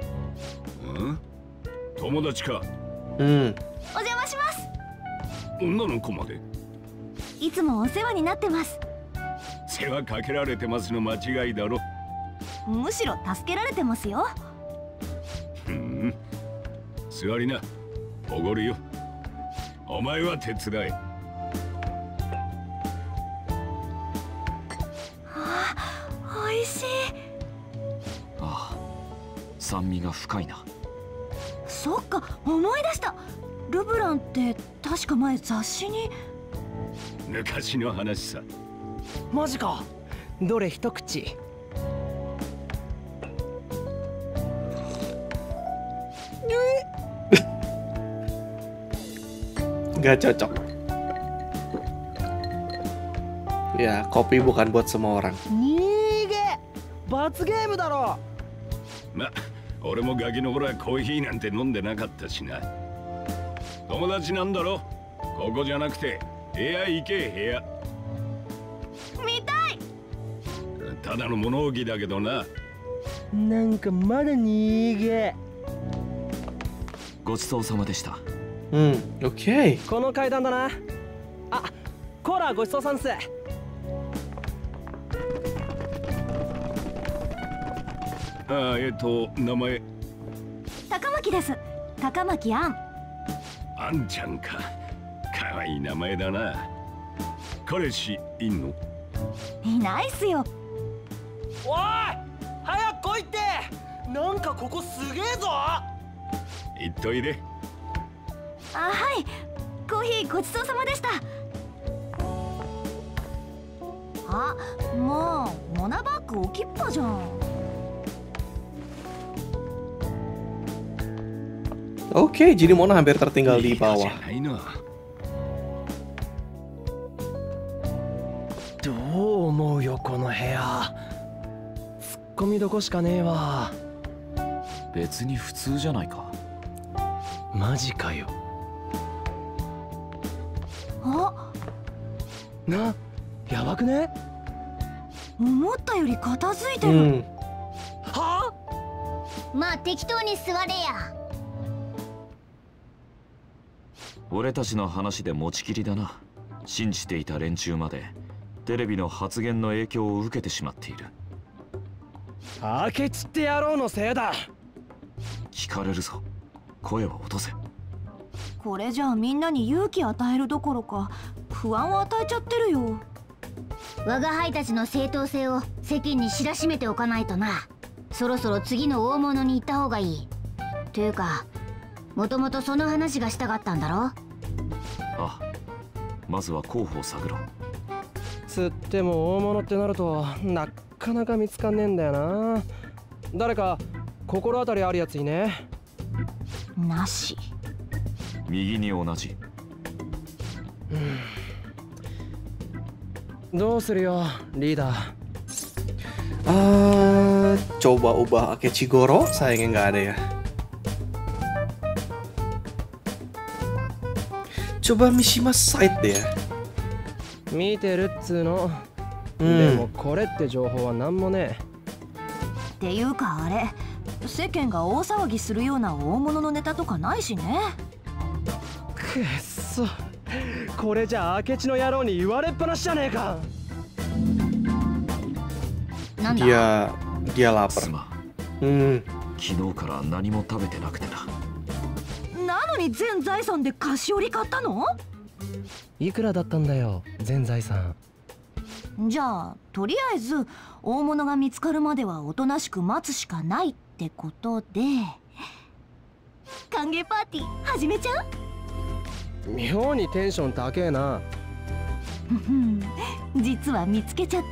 S7: 友達か。
S8: お邪魔します。
S7: 女の子まで。
S8: いつもお世話になってます。
S7: 世話かけられてますの間違いだろ。
S8: むしろ助けられてますよ。
S7: 座りな。おごるよ。お前は手伝え。
S8: おいしい。
S10: ああ、酸味が深いな。
S8: そっか、思い出した。ルブランって確か前雑誌に。
S7: 昔の話さ。
S2: マジか。どれ一口。
S1: Gak cocok. Ya, kopi bukan buat semua orang.
S2: 逃げ。罰ゲームだろ。
S7: ま、俺もガキの頃はコーヒーなんて飲んでなかったしな。友達なんだろ。ここじゃなくて部屋行け。部屋
S8: 見たい。
S7: ただの物置だけどな。
S2: なんかまだ逃げ。
S10: ごちそうさまでした。
S1: OK。
S2: この階段だな。あ、コーラごちそうさんっす。
S7: 名前。
S8: 高巻です。高巻杏。
S7: あんちゃんか。かわいい名前だな。彼氏いんの？
S8: いないっすよ。
S2: おい、早く来いって。なんかここすげえぞ。
S7: 行っといで。
S8: はい、コーヒーごちそうさまでした。あ、もうモナバッグ置きっぱじゃん。
S1: Oke, jadi Mona hampir tertinggal di bawah.
S2: どう思うよこの部屋。ツッコミどこしかねえわ。
S10: 別に普通じゃないか。
S2: マジかよ。
S8: あ、
S2: やばくね？
S8: 思ったより片付いてる。
S2: は
S4: あ？まあ適当に座れや。
S10: 俺たちの話で持ちきりだな。信じていた連中までテレビの発言の影響を受けてしまっている。
S2: 明智って野郎のせいだ。
S10: 聞かれるぞ。声を落とせ。
S8: これじゃあみんなに勇気与えるどころか不安を与えちゃってるよ。
S4: 我が輩たちの正当性を世間に知らしめておかないとな。そろそろ次の大物に行った方がいい。というか、もともとその話がしたかったんだろ。
S10: あ、まずは候補を探ろう。
S2: つっても大物ってなるとなかなか見つかんねえんだよな。誰か心当たりあるやついね？
S8: なし。
S10: 右に同じ。
S2: どうするよリーダー。
S1: Coba ubah Akechigoro, sayangnya nggak ada ya. Coba Mishima Side deh ya.
S2: 見てるっつうの。でもこれって情報はなんもね
S8: え。っていうかあれ、世間が大騒ぎするような大物のネタとかないしね。
S2: くっそ、これじゃ明智の野郎に言われっぱなしじゃねえか。
S4: なんだ？
S1: dia lapar。
S10: 昨日から何も食べてなくてな。
S8: なのに全財産で菓子折り買ったの？
S2: いくらだったんだよ全財産。
S8: じゃあとりあえず大物が見つかるまではおとなしく待つしかないってことで、歓迎パーティー始めちゃう？
S2: 妙にテンション高えな。
S8: 実は見つけちゃった。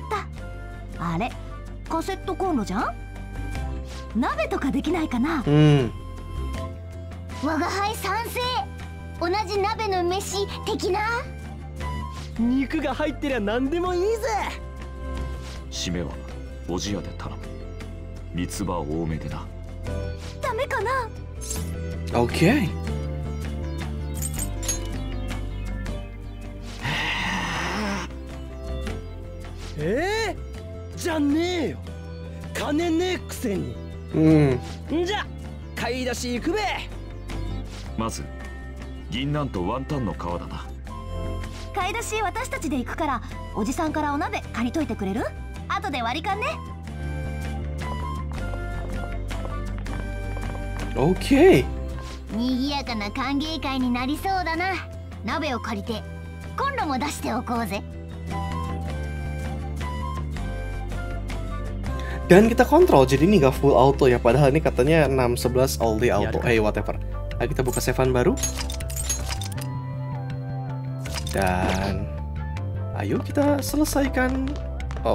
S8: あれ、カセットコンロじゃん？鍋とかできないかな？
S4: 我が輩賛成。同じ鍋の飯的な。
S2: 肉が入ってりゃ何でもいいぜ。
S10: 締めはおじやで頼む。三つ葉多めでな。
S8: ダメかな。
S1: OK。
S2: じゃねえよ、金ねえくせに。んじゃ買い出し行くべ。
S10: まず銀杏とワンタンの皮だな。
S8: 買い出し私たちで行くから、おじさんからお鍋借りといてくれる？後で割り勘ね。
S1: OK。
S4: にぎやかな歓迎会になりそうだな。鍋を借りてコンロも出しておこうぜ。
S1: Dan kita kontrol, jadi ini nggak full auto ya. Padahal ini katanya 6-11 all day auto. Whatever. Nah, kita buka savean baru. Dan ayo kita selesaikan. Oh,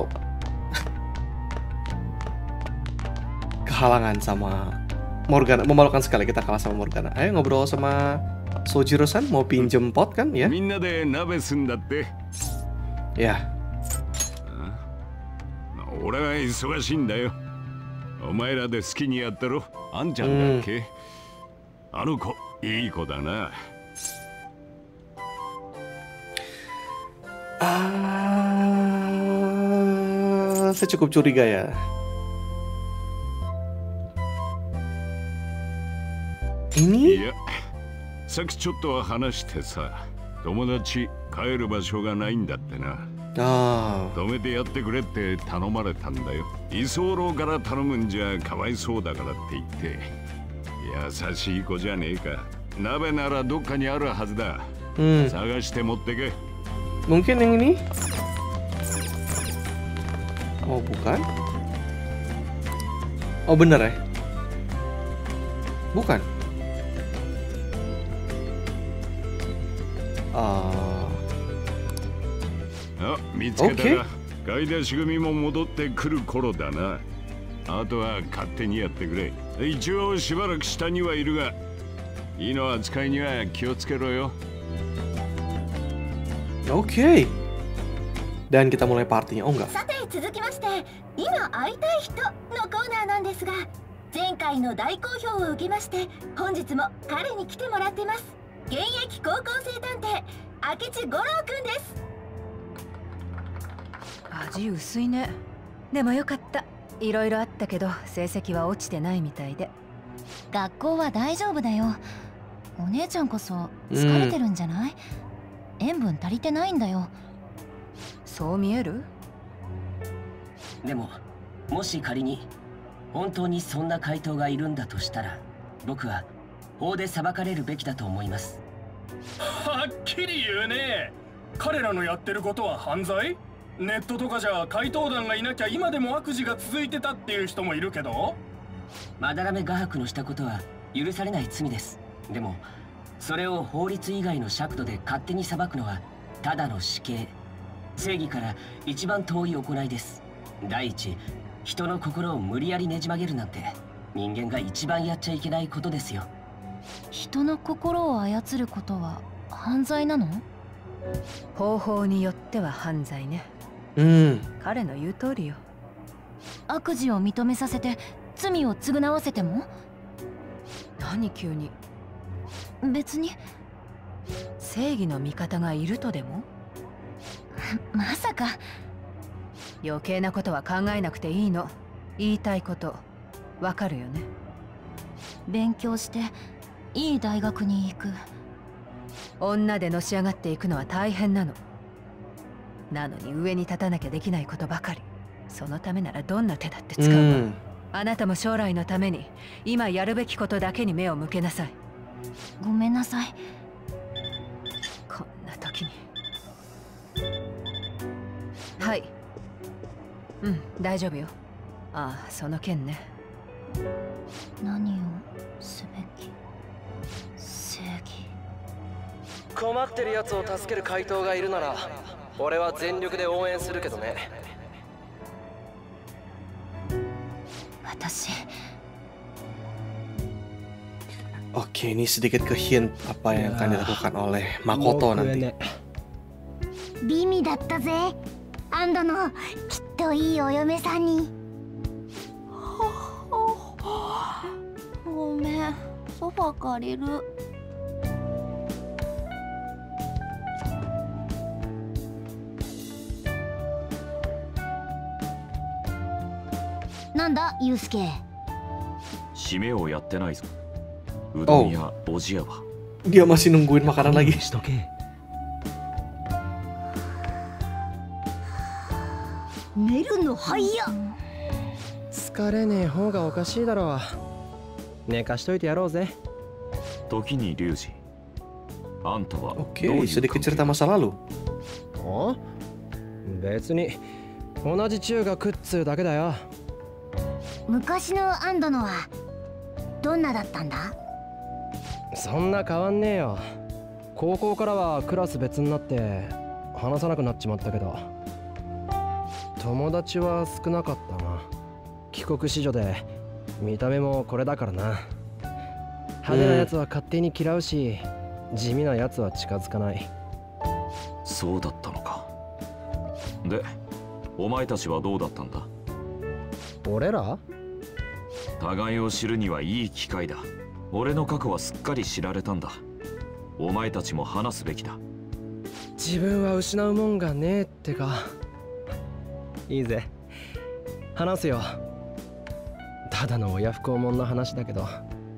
S1: kehalangan sama Morgana. Memalukan sekali kita kalah sama Morgana. Ayo ngobrol sama Sojiro-san, mau pinjem pot kan ya? Ya.
S11: 俺は忙しいんだよ。お前らで好きにやってろ。あんちゃんだっけ？あの子いい子だな。
S1: Saya cukup curiga ya. Ini?
S11: いや、さっきちょっと話してさ、友達帰る場所がないんだってな。 止めてやってくれって頼まれたんだよ。居候から頼むんじゃかわいそうだからって言って。優しい子じゃねえか。鍋ならどっかにあるはずだ。探して持ってけ。
S1: Mungkin yang ini? Oh bukan? Oh bener ya? Bukan?
S11: Ah, 見つけたら買い出し組も戻ってくる頃だな。あとは勝手にやってくれ。一応しばらく下にはいるが、火の扱いには気をつけろよ。
S1: OK. Dan kita mulai partinya. Oh enggak.
S8: さて続きまして、今会いたい人のコーナーなんですが、前回の大好評を受けまして、本日も彼に来てもらってます。現役高校生探偵明智五郎くんです。
S12: 味薄いね。でもよかった。いろいろあったけど成績は落ちてないみたいで。
S5: 学校は大丈夫だよ。お姉ちゃんこそ疲れてるんじゃない？塩分足りてないんだよ。
S12: そう見える？
S6: でももし仮に本当にそんな回答がいるんだとしたら、僕は法で裁かれるべきだと思います。
S7: はっきり言うね。彼らのやってることは犯罪？ネットとかじゃ怪盗団がいなきゃ今でも悪事が続いてたっていう人もいるけど、
S6: まだらめ画伯のしたことは許されない罪です。でもそれを法律以外の尺度で勝手に裁くのはただの死刑。正義から一番遠い行いです。第一、人の心を無理やりねじ曲げるなんて人間が一番やっちゃいけないことですよ。
S5: 人の心を操ることは犯罪なの？
S12: 方法によっては犯罪ね。彼の言う通りよ。
S5: 悪事を認めさせて罪を償わせても？
S12: 何急に。
S5: 別に。
S12: 正義の味方がいるとでも？
S5: まさか。
S12: 余計なことは考えなくていいの。言いたいことわかるよね。
S5: 勉強していい大学に行く。
S12: 女でのし上がっていくのは大変なの。なのに上に立たなきゃできないことばかり。そのためならどんな手だって使うわ。あなたも将来のために今やるべきことだけに目を向けなさい。
S5: ごめんなさい。
S12: こんな時に。はい。大丈夫よ。ああ、その件ね。
S5: 何をすべき正義。
S2: 困ってるやつを助ける怪盗がいるなら俺は全力で応援するけどね。
S5: 私。
S1: Oke, ini sedikit ke hint apa yang akan dilakukan oleh Makoto nanti.
S4: 美味だったぜ。 アンドのきっといいお嫁さんに。
S8: ごめん、ソファ借りる。
S4: なんだユウスケ。
S10: 締めをやってないぞ。うどんやおじやは。
S1: Dia masih nungguin makanan lagi.
S4: 寝るの早っ。
S2: 疲れねえ方がおかしいだろう。寝かしといてやろうぜ。
S10: 時にリュウジ、あんたはどういう
S1: Oke, sedikit cerita masa lalu.
S2: あ？別に同じ中学っつうだけだよ。
S4: 昔のアンドのはどんなだったんだ？
S2: そんな変わんねえよ。高校からはクラス別になって話さなくなっちまったけど、友達は少なかったな。帰国子女で見た目もこれだからな。派手なやつは勝手に嫌うし、地味なやつは近づかない。
S10: そうだったのか。で、お前たちはどうだったんだ？
S2: 俺ら？
S10: 互いを知るにはいい機会だ。俺の過去はすっかり知られたんだ。お前たちも話すべきだ。
S2: 自分は失うもんがねえってか。いいぜ、話すよ。ただの親不孝者の話だけど、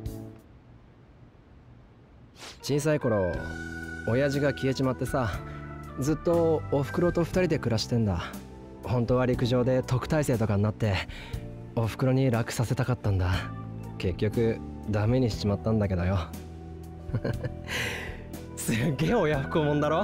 S2: 小さい頃親父が消えちまってさ、ずっとおふくろと2人で暮らしてんだ。本当は陸上で特待生とかになっておふくろに楽させたかったんだ。結局ダメにしちまったんだけどよ。すっげえ親不孝者だろ。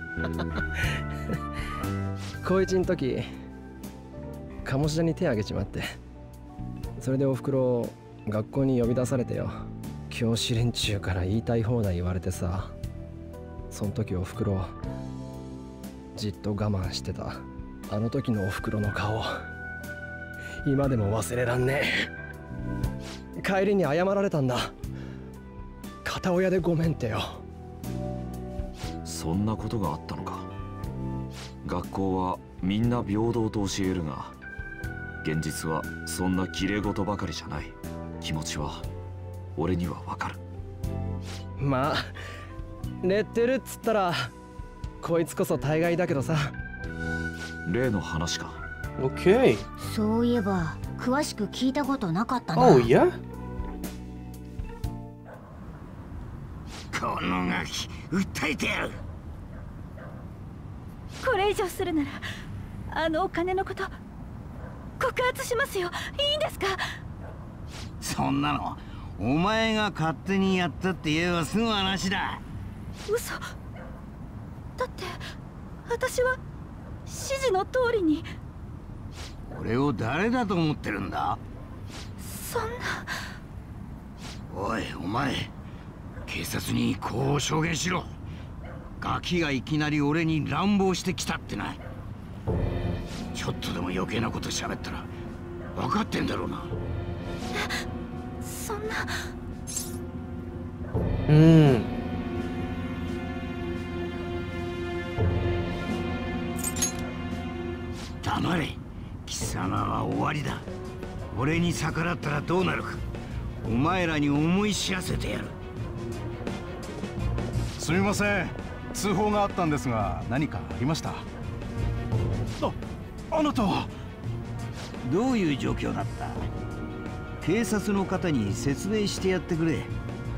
S2: 高一の時鴨志田に手あげちまって、それでおふくろ学校に呼び出されてよ。教師連中から言いたい放題言われてさ、その時おふくろじっと我慢してた。あの時のおふくろの顔、今でも忘れらんねえ。帰りに謝られたんだ。片親でごめんってよ。
S10: そんなことがあったのか。学校はみんな平等と教えるが、現実はそんな綺麗事ばかりじゃない。気持ちは俺にはわかる。
S2: まあレッテルっつったらこいつこそ大概だけどさ。
S10: 例の話か。
S1: Oke.
S4: そういえば詳しく聞いたことなかったな。
S1: Oh ya?
S13: このガキ訴えてやる。
S5: これ以上するならあのお金のこと告発しますよ。いいんですか？
S13: そんなのお前が勝手にやったって言えば済む話だ。
S5: 嘘だって、私は指示の通りに。
S13: 俺を誰だと思ってるんだ？
S5: そんな。
S13: おいお前、警察にこう証言しろ。ガキがいきなり俺に乱暴してきたってな。ちょっとでも余計なこと喋ったら分かってんだろうな。
S5: そんな。
S13: 黙れ。貴様は終わりだ。俺に逆らったらどうなるか、お前らに思い知らせてやる。
S3: すみません、通報があったんですが何かありました？あなたは
S13: どういう状況だった？警察の方に説明してやってくれ。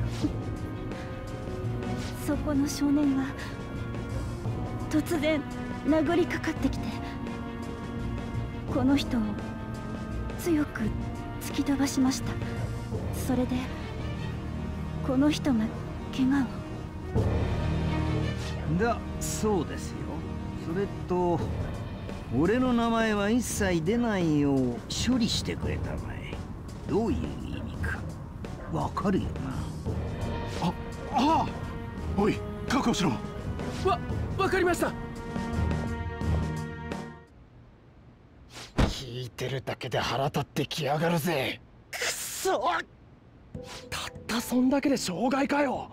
S5: そこの少年は突然殴りかかってきて、この人を強く突き飛ばしました。それでこの人が怪我を。
S13: だそうですよ。それと俺の名前は一切出ないよう処理してくれたまえ。どういう意味かわかるよな？
S3: ああ、おい確保しろ。
S2: わかりました。聞いてるだけで腹立ってきやがるぜ。くそ、たったそんだけで傷害かよ。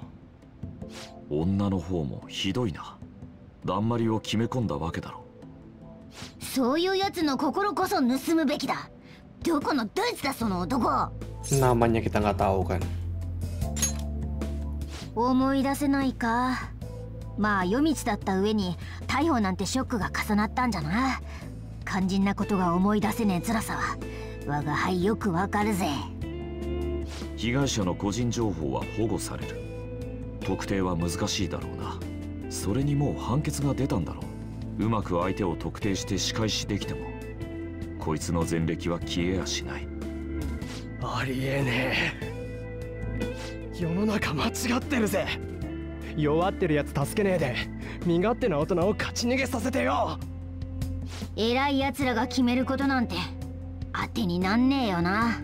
S10: 女の方もひどいな。だんまりを決め込んだわけだろ。
S4: そういうやつの心こそ盗むべきだ。どこのどいつだその男。
S1: Namanya kita nggak tahu kan.
S4: 思い出せないか。まあ夜道だった上に逮捕なんてショックが重なったんじゃな。肝心なことが思い出せねえ辛さは我が輩よくわかるぜ。
S10: 被害者の個人情報は保護される。特定は難しいだろうな。それにもう判決が出たんだろう。うまく相手を特定して仕返しできてもこいつの前歴は消えやしない。
S2: ありえねえ。世の中間違ってるぜ。弱ってるやつ助けねえで身勝手な大人を勝ち逃げさせてよ。
S4: 偉い奴らが決めることなんて当てになんねえよな。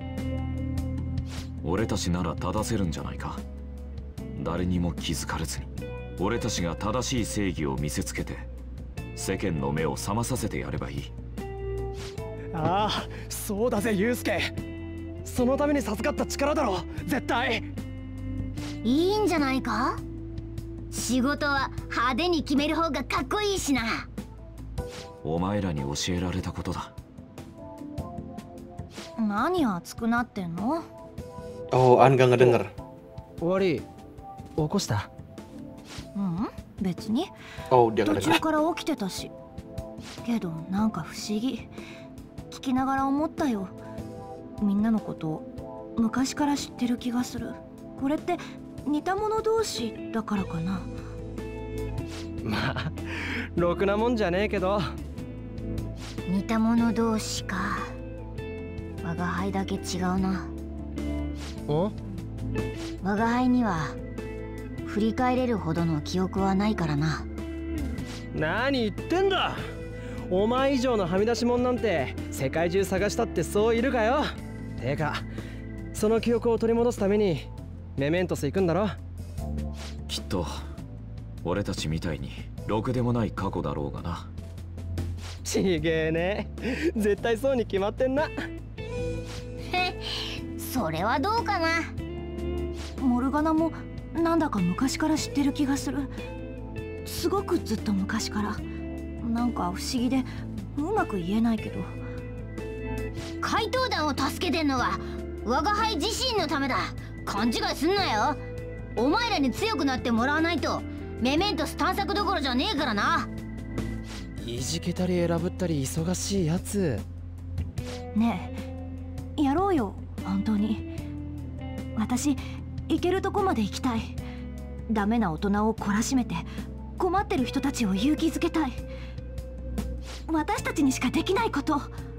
S10: 俺たちなら正せるんじゃないか。誰にも気づかれずに俺たちが正しい正義を見せつけて世間の目を覚まさせてやればいい。
S2: ああ、そうだぜユウスケ。そのために授かった力だろ絶対。
S4: いいんじゃないか。仕事は派手に決める方がかっこいいしな。
S10: お前らに教えられたことだ。
S8: 何熱くなってんの。
S1: Oh, An gak ngedenger.
S2: 悪い、起こした。
S8: うん、別に。
S1: Oh, dia
S8: 途
S1: nggak
S8: 中
S1: dengar.
S8: から起きてたし。けどなんか不思議。聞きながら思ったよ。みんなのこと昔から知ってる気がする。これって似た者同士だからかな。
S2: まあろくなもんじゃねえけど。
S4: 似た者同士か。我が輩だけ違うな。
S2: お？
S4: 我が輩には振り返れるほどの記憶はないからな。
S2: 何言ってんだ。お前以上のはみ出し者なんて世界中探したってそういるかよ。てかその記憶を取り戻すためにメメントス行くんだろ。
S10: きっと俺たちみたいにろくでもない過去だろうがな。
S2: ちげえね。絶対そうに決まってんな。
S4: それはどうかな。
S8: モルガナもなんだか昔から知ってる気がする。すごくずっと昔から。なんか不思議でうまく言えないけど。
S4: 怪盗団を助けてんのは我が輩自身のためだ。勘違いすんなよ。お前らに強くなってもらわないとメメントス探索どころじゃねえからな。
S2: いじけたり選ぶったり忙しいやつ。
S8: ねえ、やろうよ本当に。私行けるとこまで行きたい。ダメな大人を懲らしめて困ってる人たちを勇気づけたい。私たちにしかできないこと。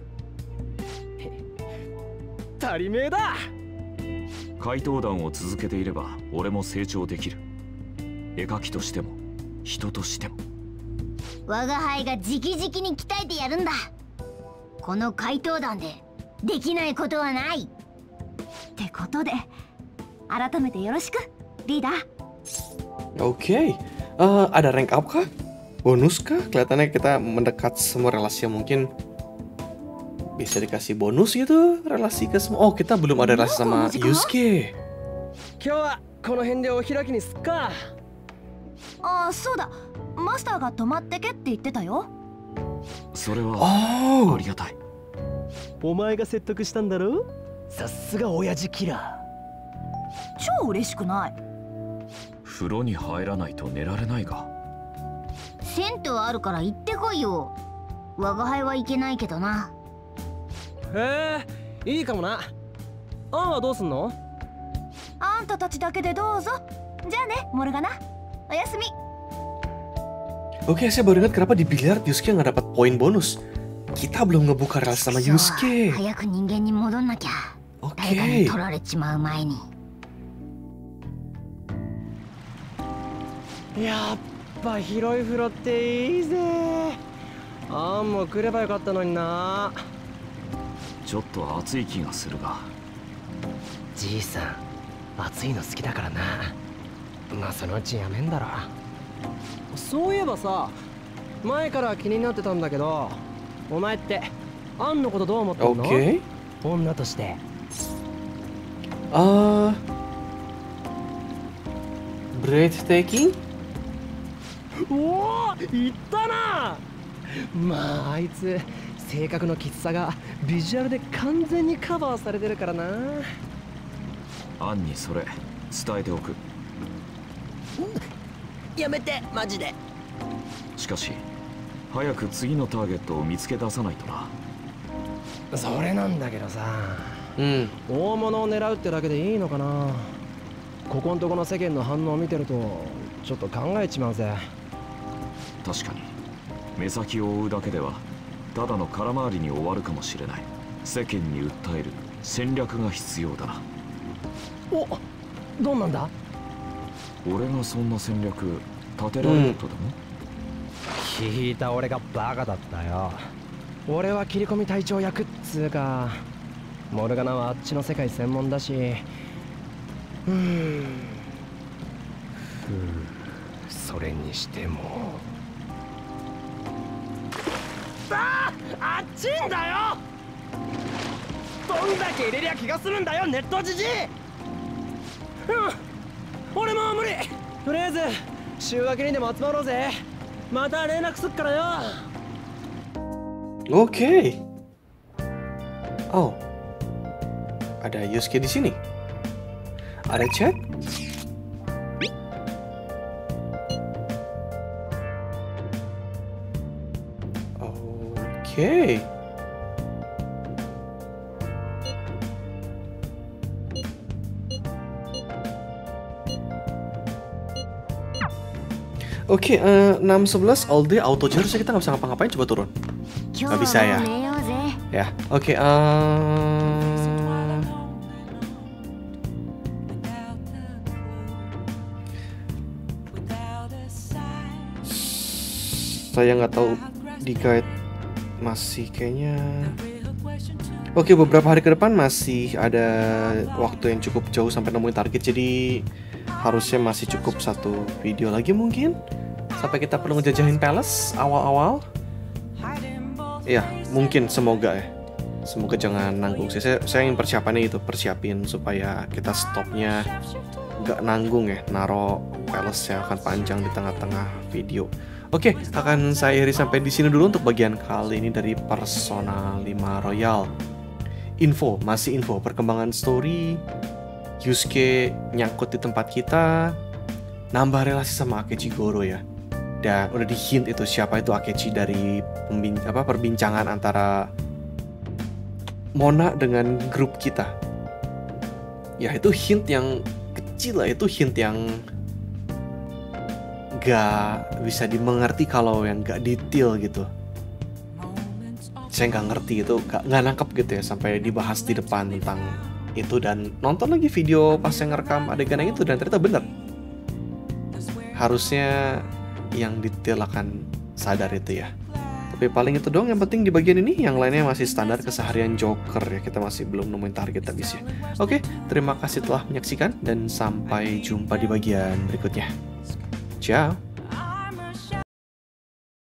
S2: 足りめえだ。
S10: 怪盗団を続けていれば俺も成長できる。絵描きとしても人としても。
S4: 我が輩が直々に鍛えてやるんだ。この怪盗団でできないことはない。
S8: ってことで改めてよろしくリーダー。
S1: Oke, ada rank up kah? Bonus kah? Kelihatannya kita mendekat semua relasi yang mungkin bisa dikasih bonus gitu. Relasi ke semua. Oh, kita belum ada relasi sama Yusuke.
S2: 今日はこの辺でお開きにすっか。
S8: ああ、そうだ。マスターが泊まってけって言ってたよ。
S10: それはありがたい。
S2: お前が説得したんだろ。さすが親父キラ
S8: ー。超嬉しくない。
S10: 風呂に入らないと寝られないが。
S4: 銭湯あるから行ってこいよ。我が輩は行けないけどな。
S2: へえ、いいかもな。アンはどうすんの？
S8: あんたたちだけでどうぞ。じゃあね、モルガナ。おやすみ。
S1: Oke, saya baru ingat kenapa di biliar Yusuke nggak dapat poin bonus. Kita belum ngebuka relasi sama Yusuke.
S4: 早く人間に戻んなきゃ。誰かに取られちまう前に。
S2: やっぱ広い風呂っていいぜ。あんも来ればよかったのにな。
S10: ちょっと暑い気がするが。
S2: じいさん、暑いの好きだからな。まあそのうちやめんだろ。そういえばさ、前から気になってたんだけど、お前ってアンのことどう思ってんの？
S1: Oke.
S2: 女として。
S1: breathtaking?
S2: おお、言ったな。 まああいつ性格のきつさがビジュアルで完全にカバーされてるからな。
S10: アンにそれ伝えておく。
S6: やめてマジで。
S10: しかし早く次のターゲットを見つけ出さないとな。
S2: それなんだけどさ、大物を狙うってだけでいいのかな。ここんとこの世間の反応を見てるとちょっと考えちまうぜ。
S10: 確かに目先を追うだけではただの空回りに終わるかもしれない。世間に訴える戦略が必要だな。
S2: お、どんなんだ。
S10: 俺がそんな戦略立てられるとでも、
S2: 聞いた俺がバカだったよ。俺は切り込み隊長役っつうか、モルガナはあっちの世界専門だし、それにしてもあっちんだよ。どんだけ入れりゃ気がするんだよネットじじい。俺も無理。とりあえず週明けにでも集まろうぜ。また連絡すっからよ。
S1: Oke. Oh, ada Yusuke di sini. Ada chat? Oke. Oke, 611 all day auto jar, kita nggak bisa ngapa-ngapain, coba turun. Nggak bisa ya? Ya, oke. Saya nggak tahu di guide masih kayaknya. Oke, beberapa hari ke depan masih ada waktu yang cukup jauh sampai nemuin target, jadi harusnya masih cukup satu video lagi mungkin sampai kita perlu ngejajahin palace awal-awal. Ya, mungkin, semoga ya. Semoga jangan nanggung sih. Saya ingin persiapannya itu, persiapin supaya kita stopnya nggak nanggung ya, naro palace yang akan panjang di tengah-tengah video. Oke, akan saya akhiri sampai di sini dulu untuk bagian kali ini dari Persona 5 Royal. Masih info perkembangan story, Yusuke nyangkut di tempat kita, nambah relasi sama Akechi Goro ya. Dan udah di hint itu siapa itu Akechi dari perbincangan antara Mona dengan grup kita. Ya itu hint yang kecil lah, itu hint yang gak bisa dimengerti kalau yang gak detail gitu. Saya nggak ngerti itu, nggak nangkep gitu ya sampai dibahas di depan tentang itu, dan nonton lagi video pas yang ngerekam adegan yang itu dan ternyata bener. Harusnya yang detail akan sadar itu ya. Tapi paling itu dong yang penting di bagian ini, yang lainnya masih standar keseharian Joker ya. Kita masih belum nemuin target habis ya. Oke, terima kasih telah menyaksikan dan sampai jumpa di bagian berikutnya. Ciao.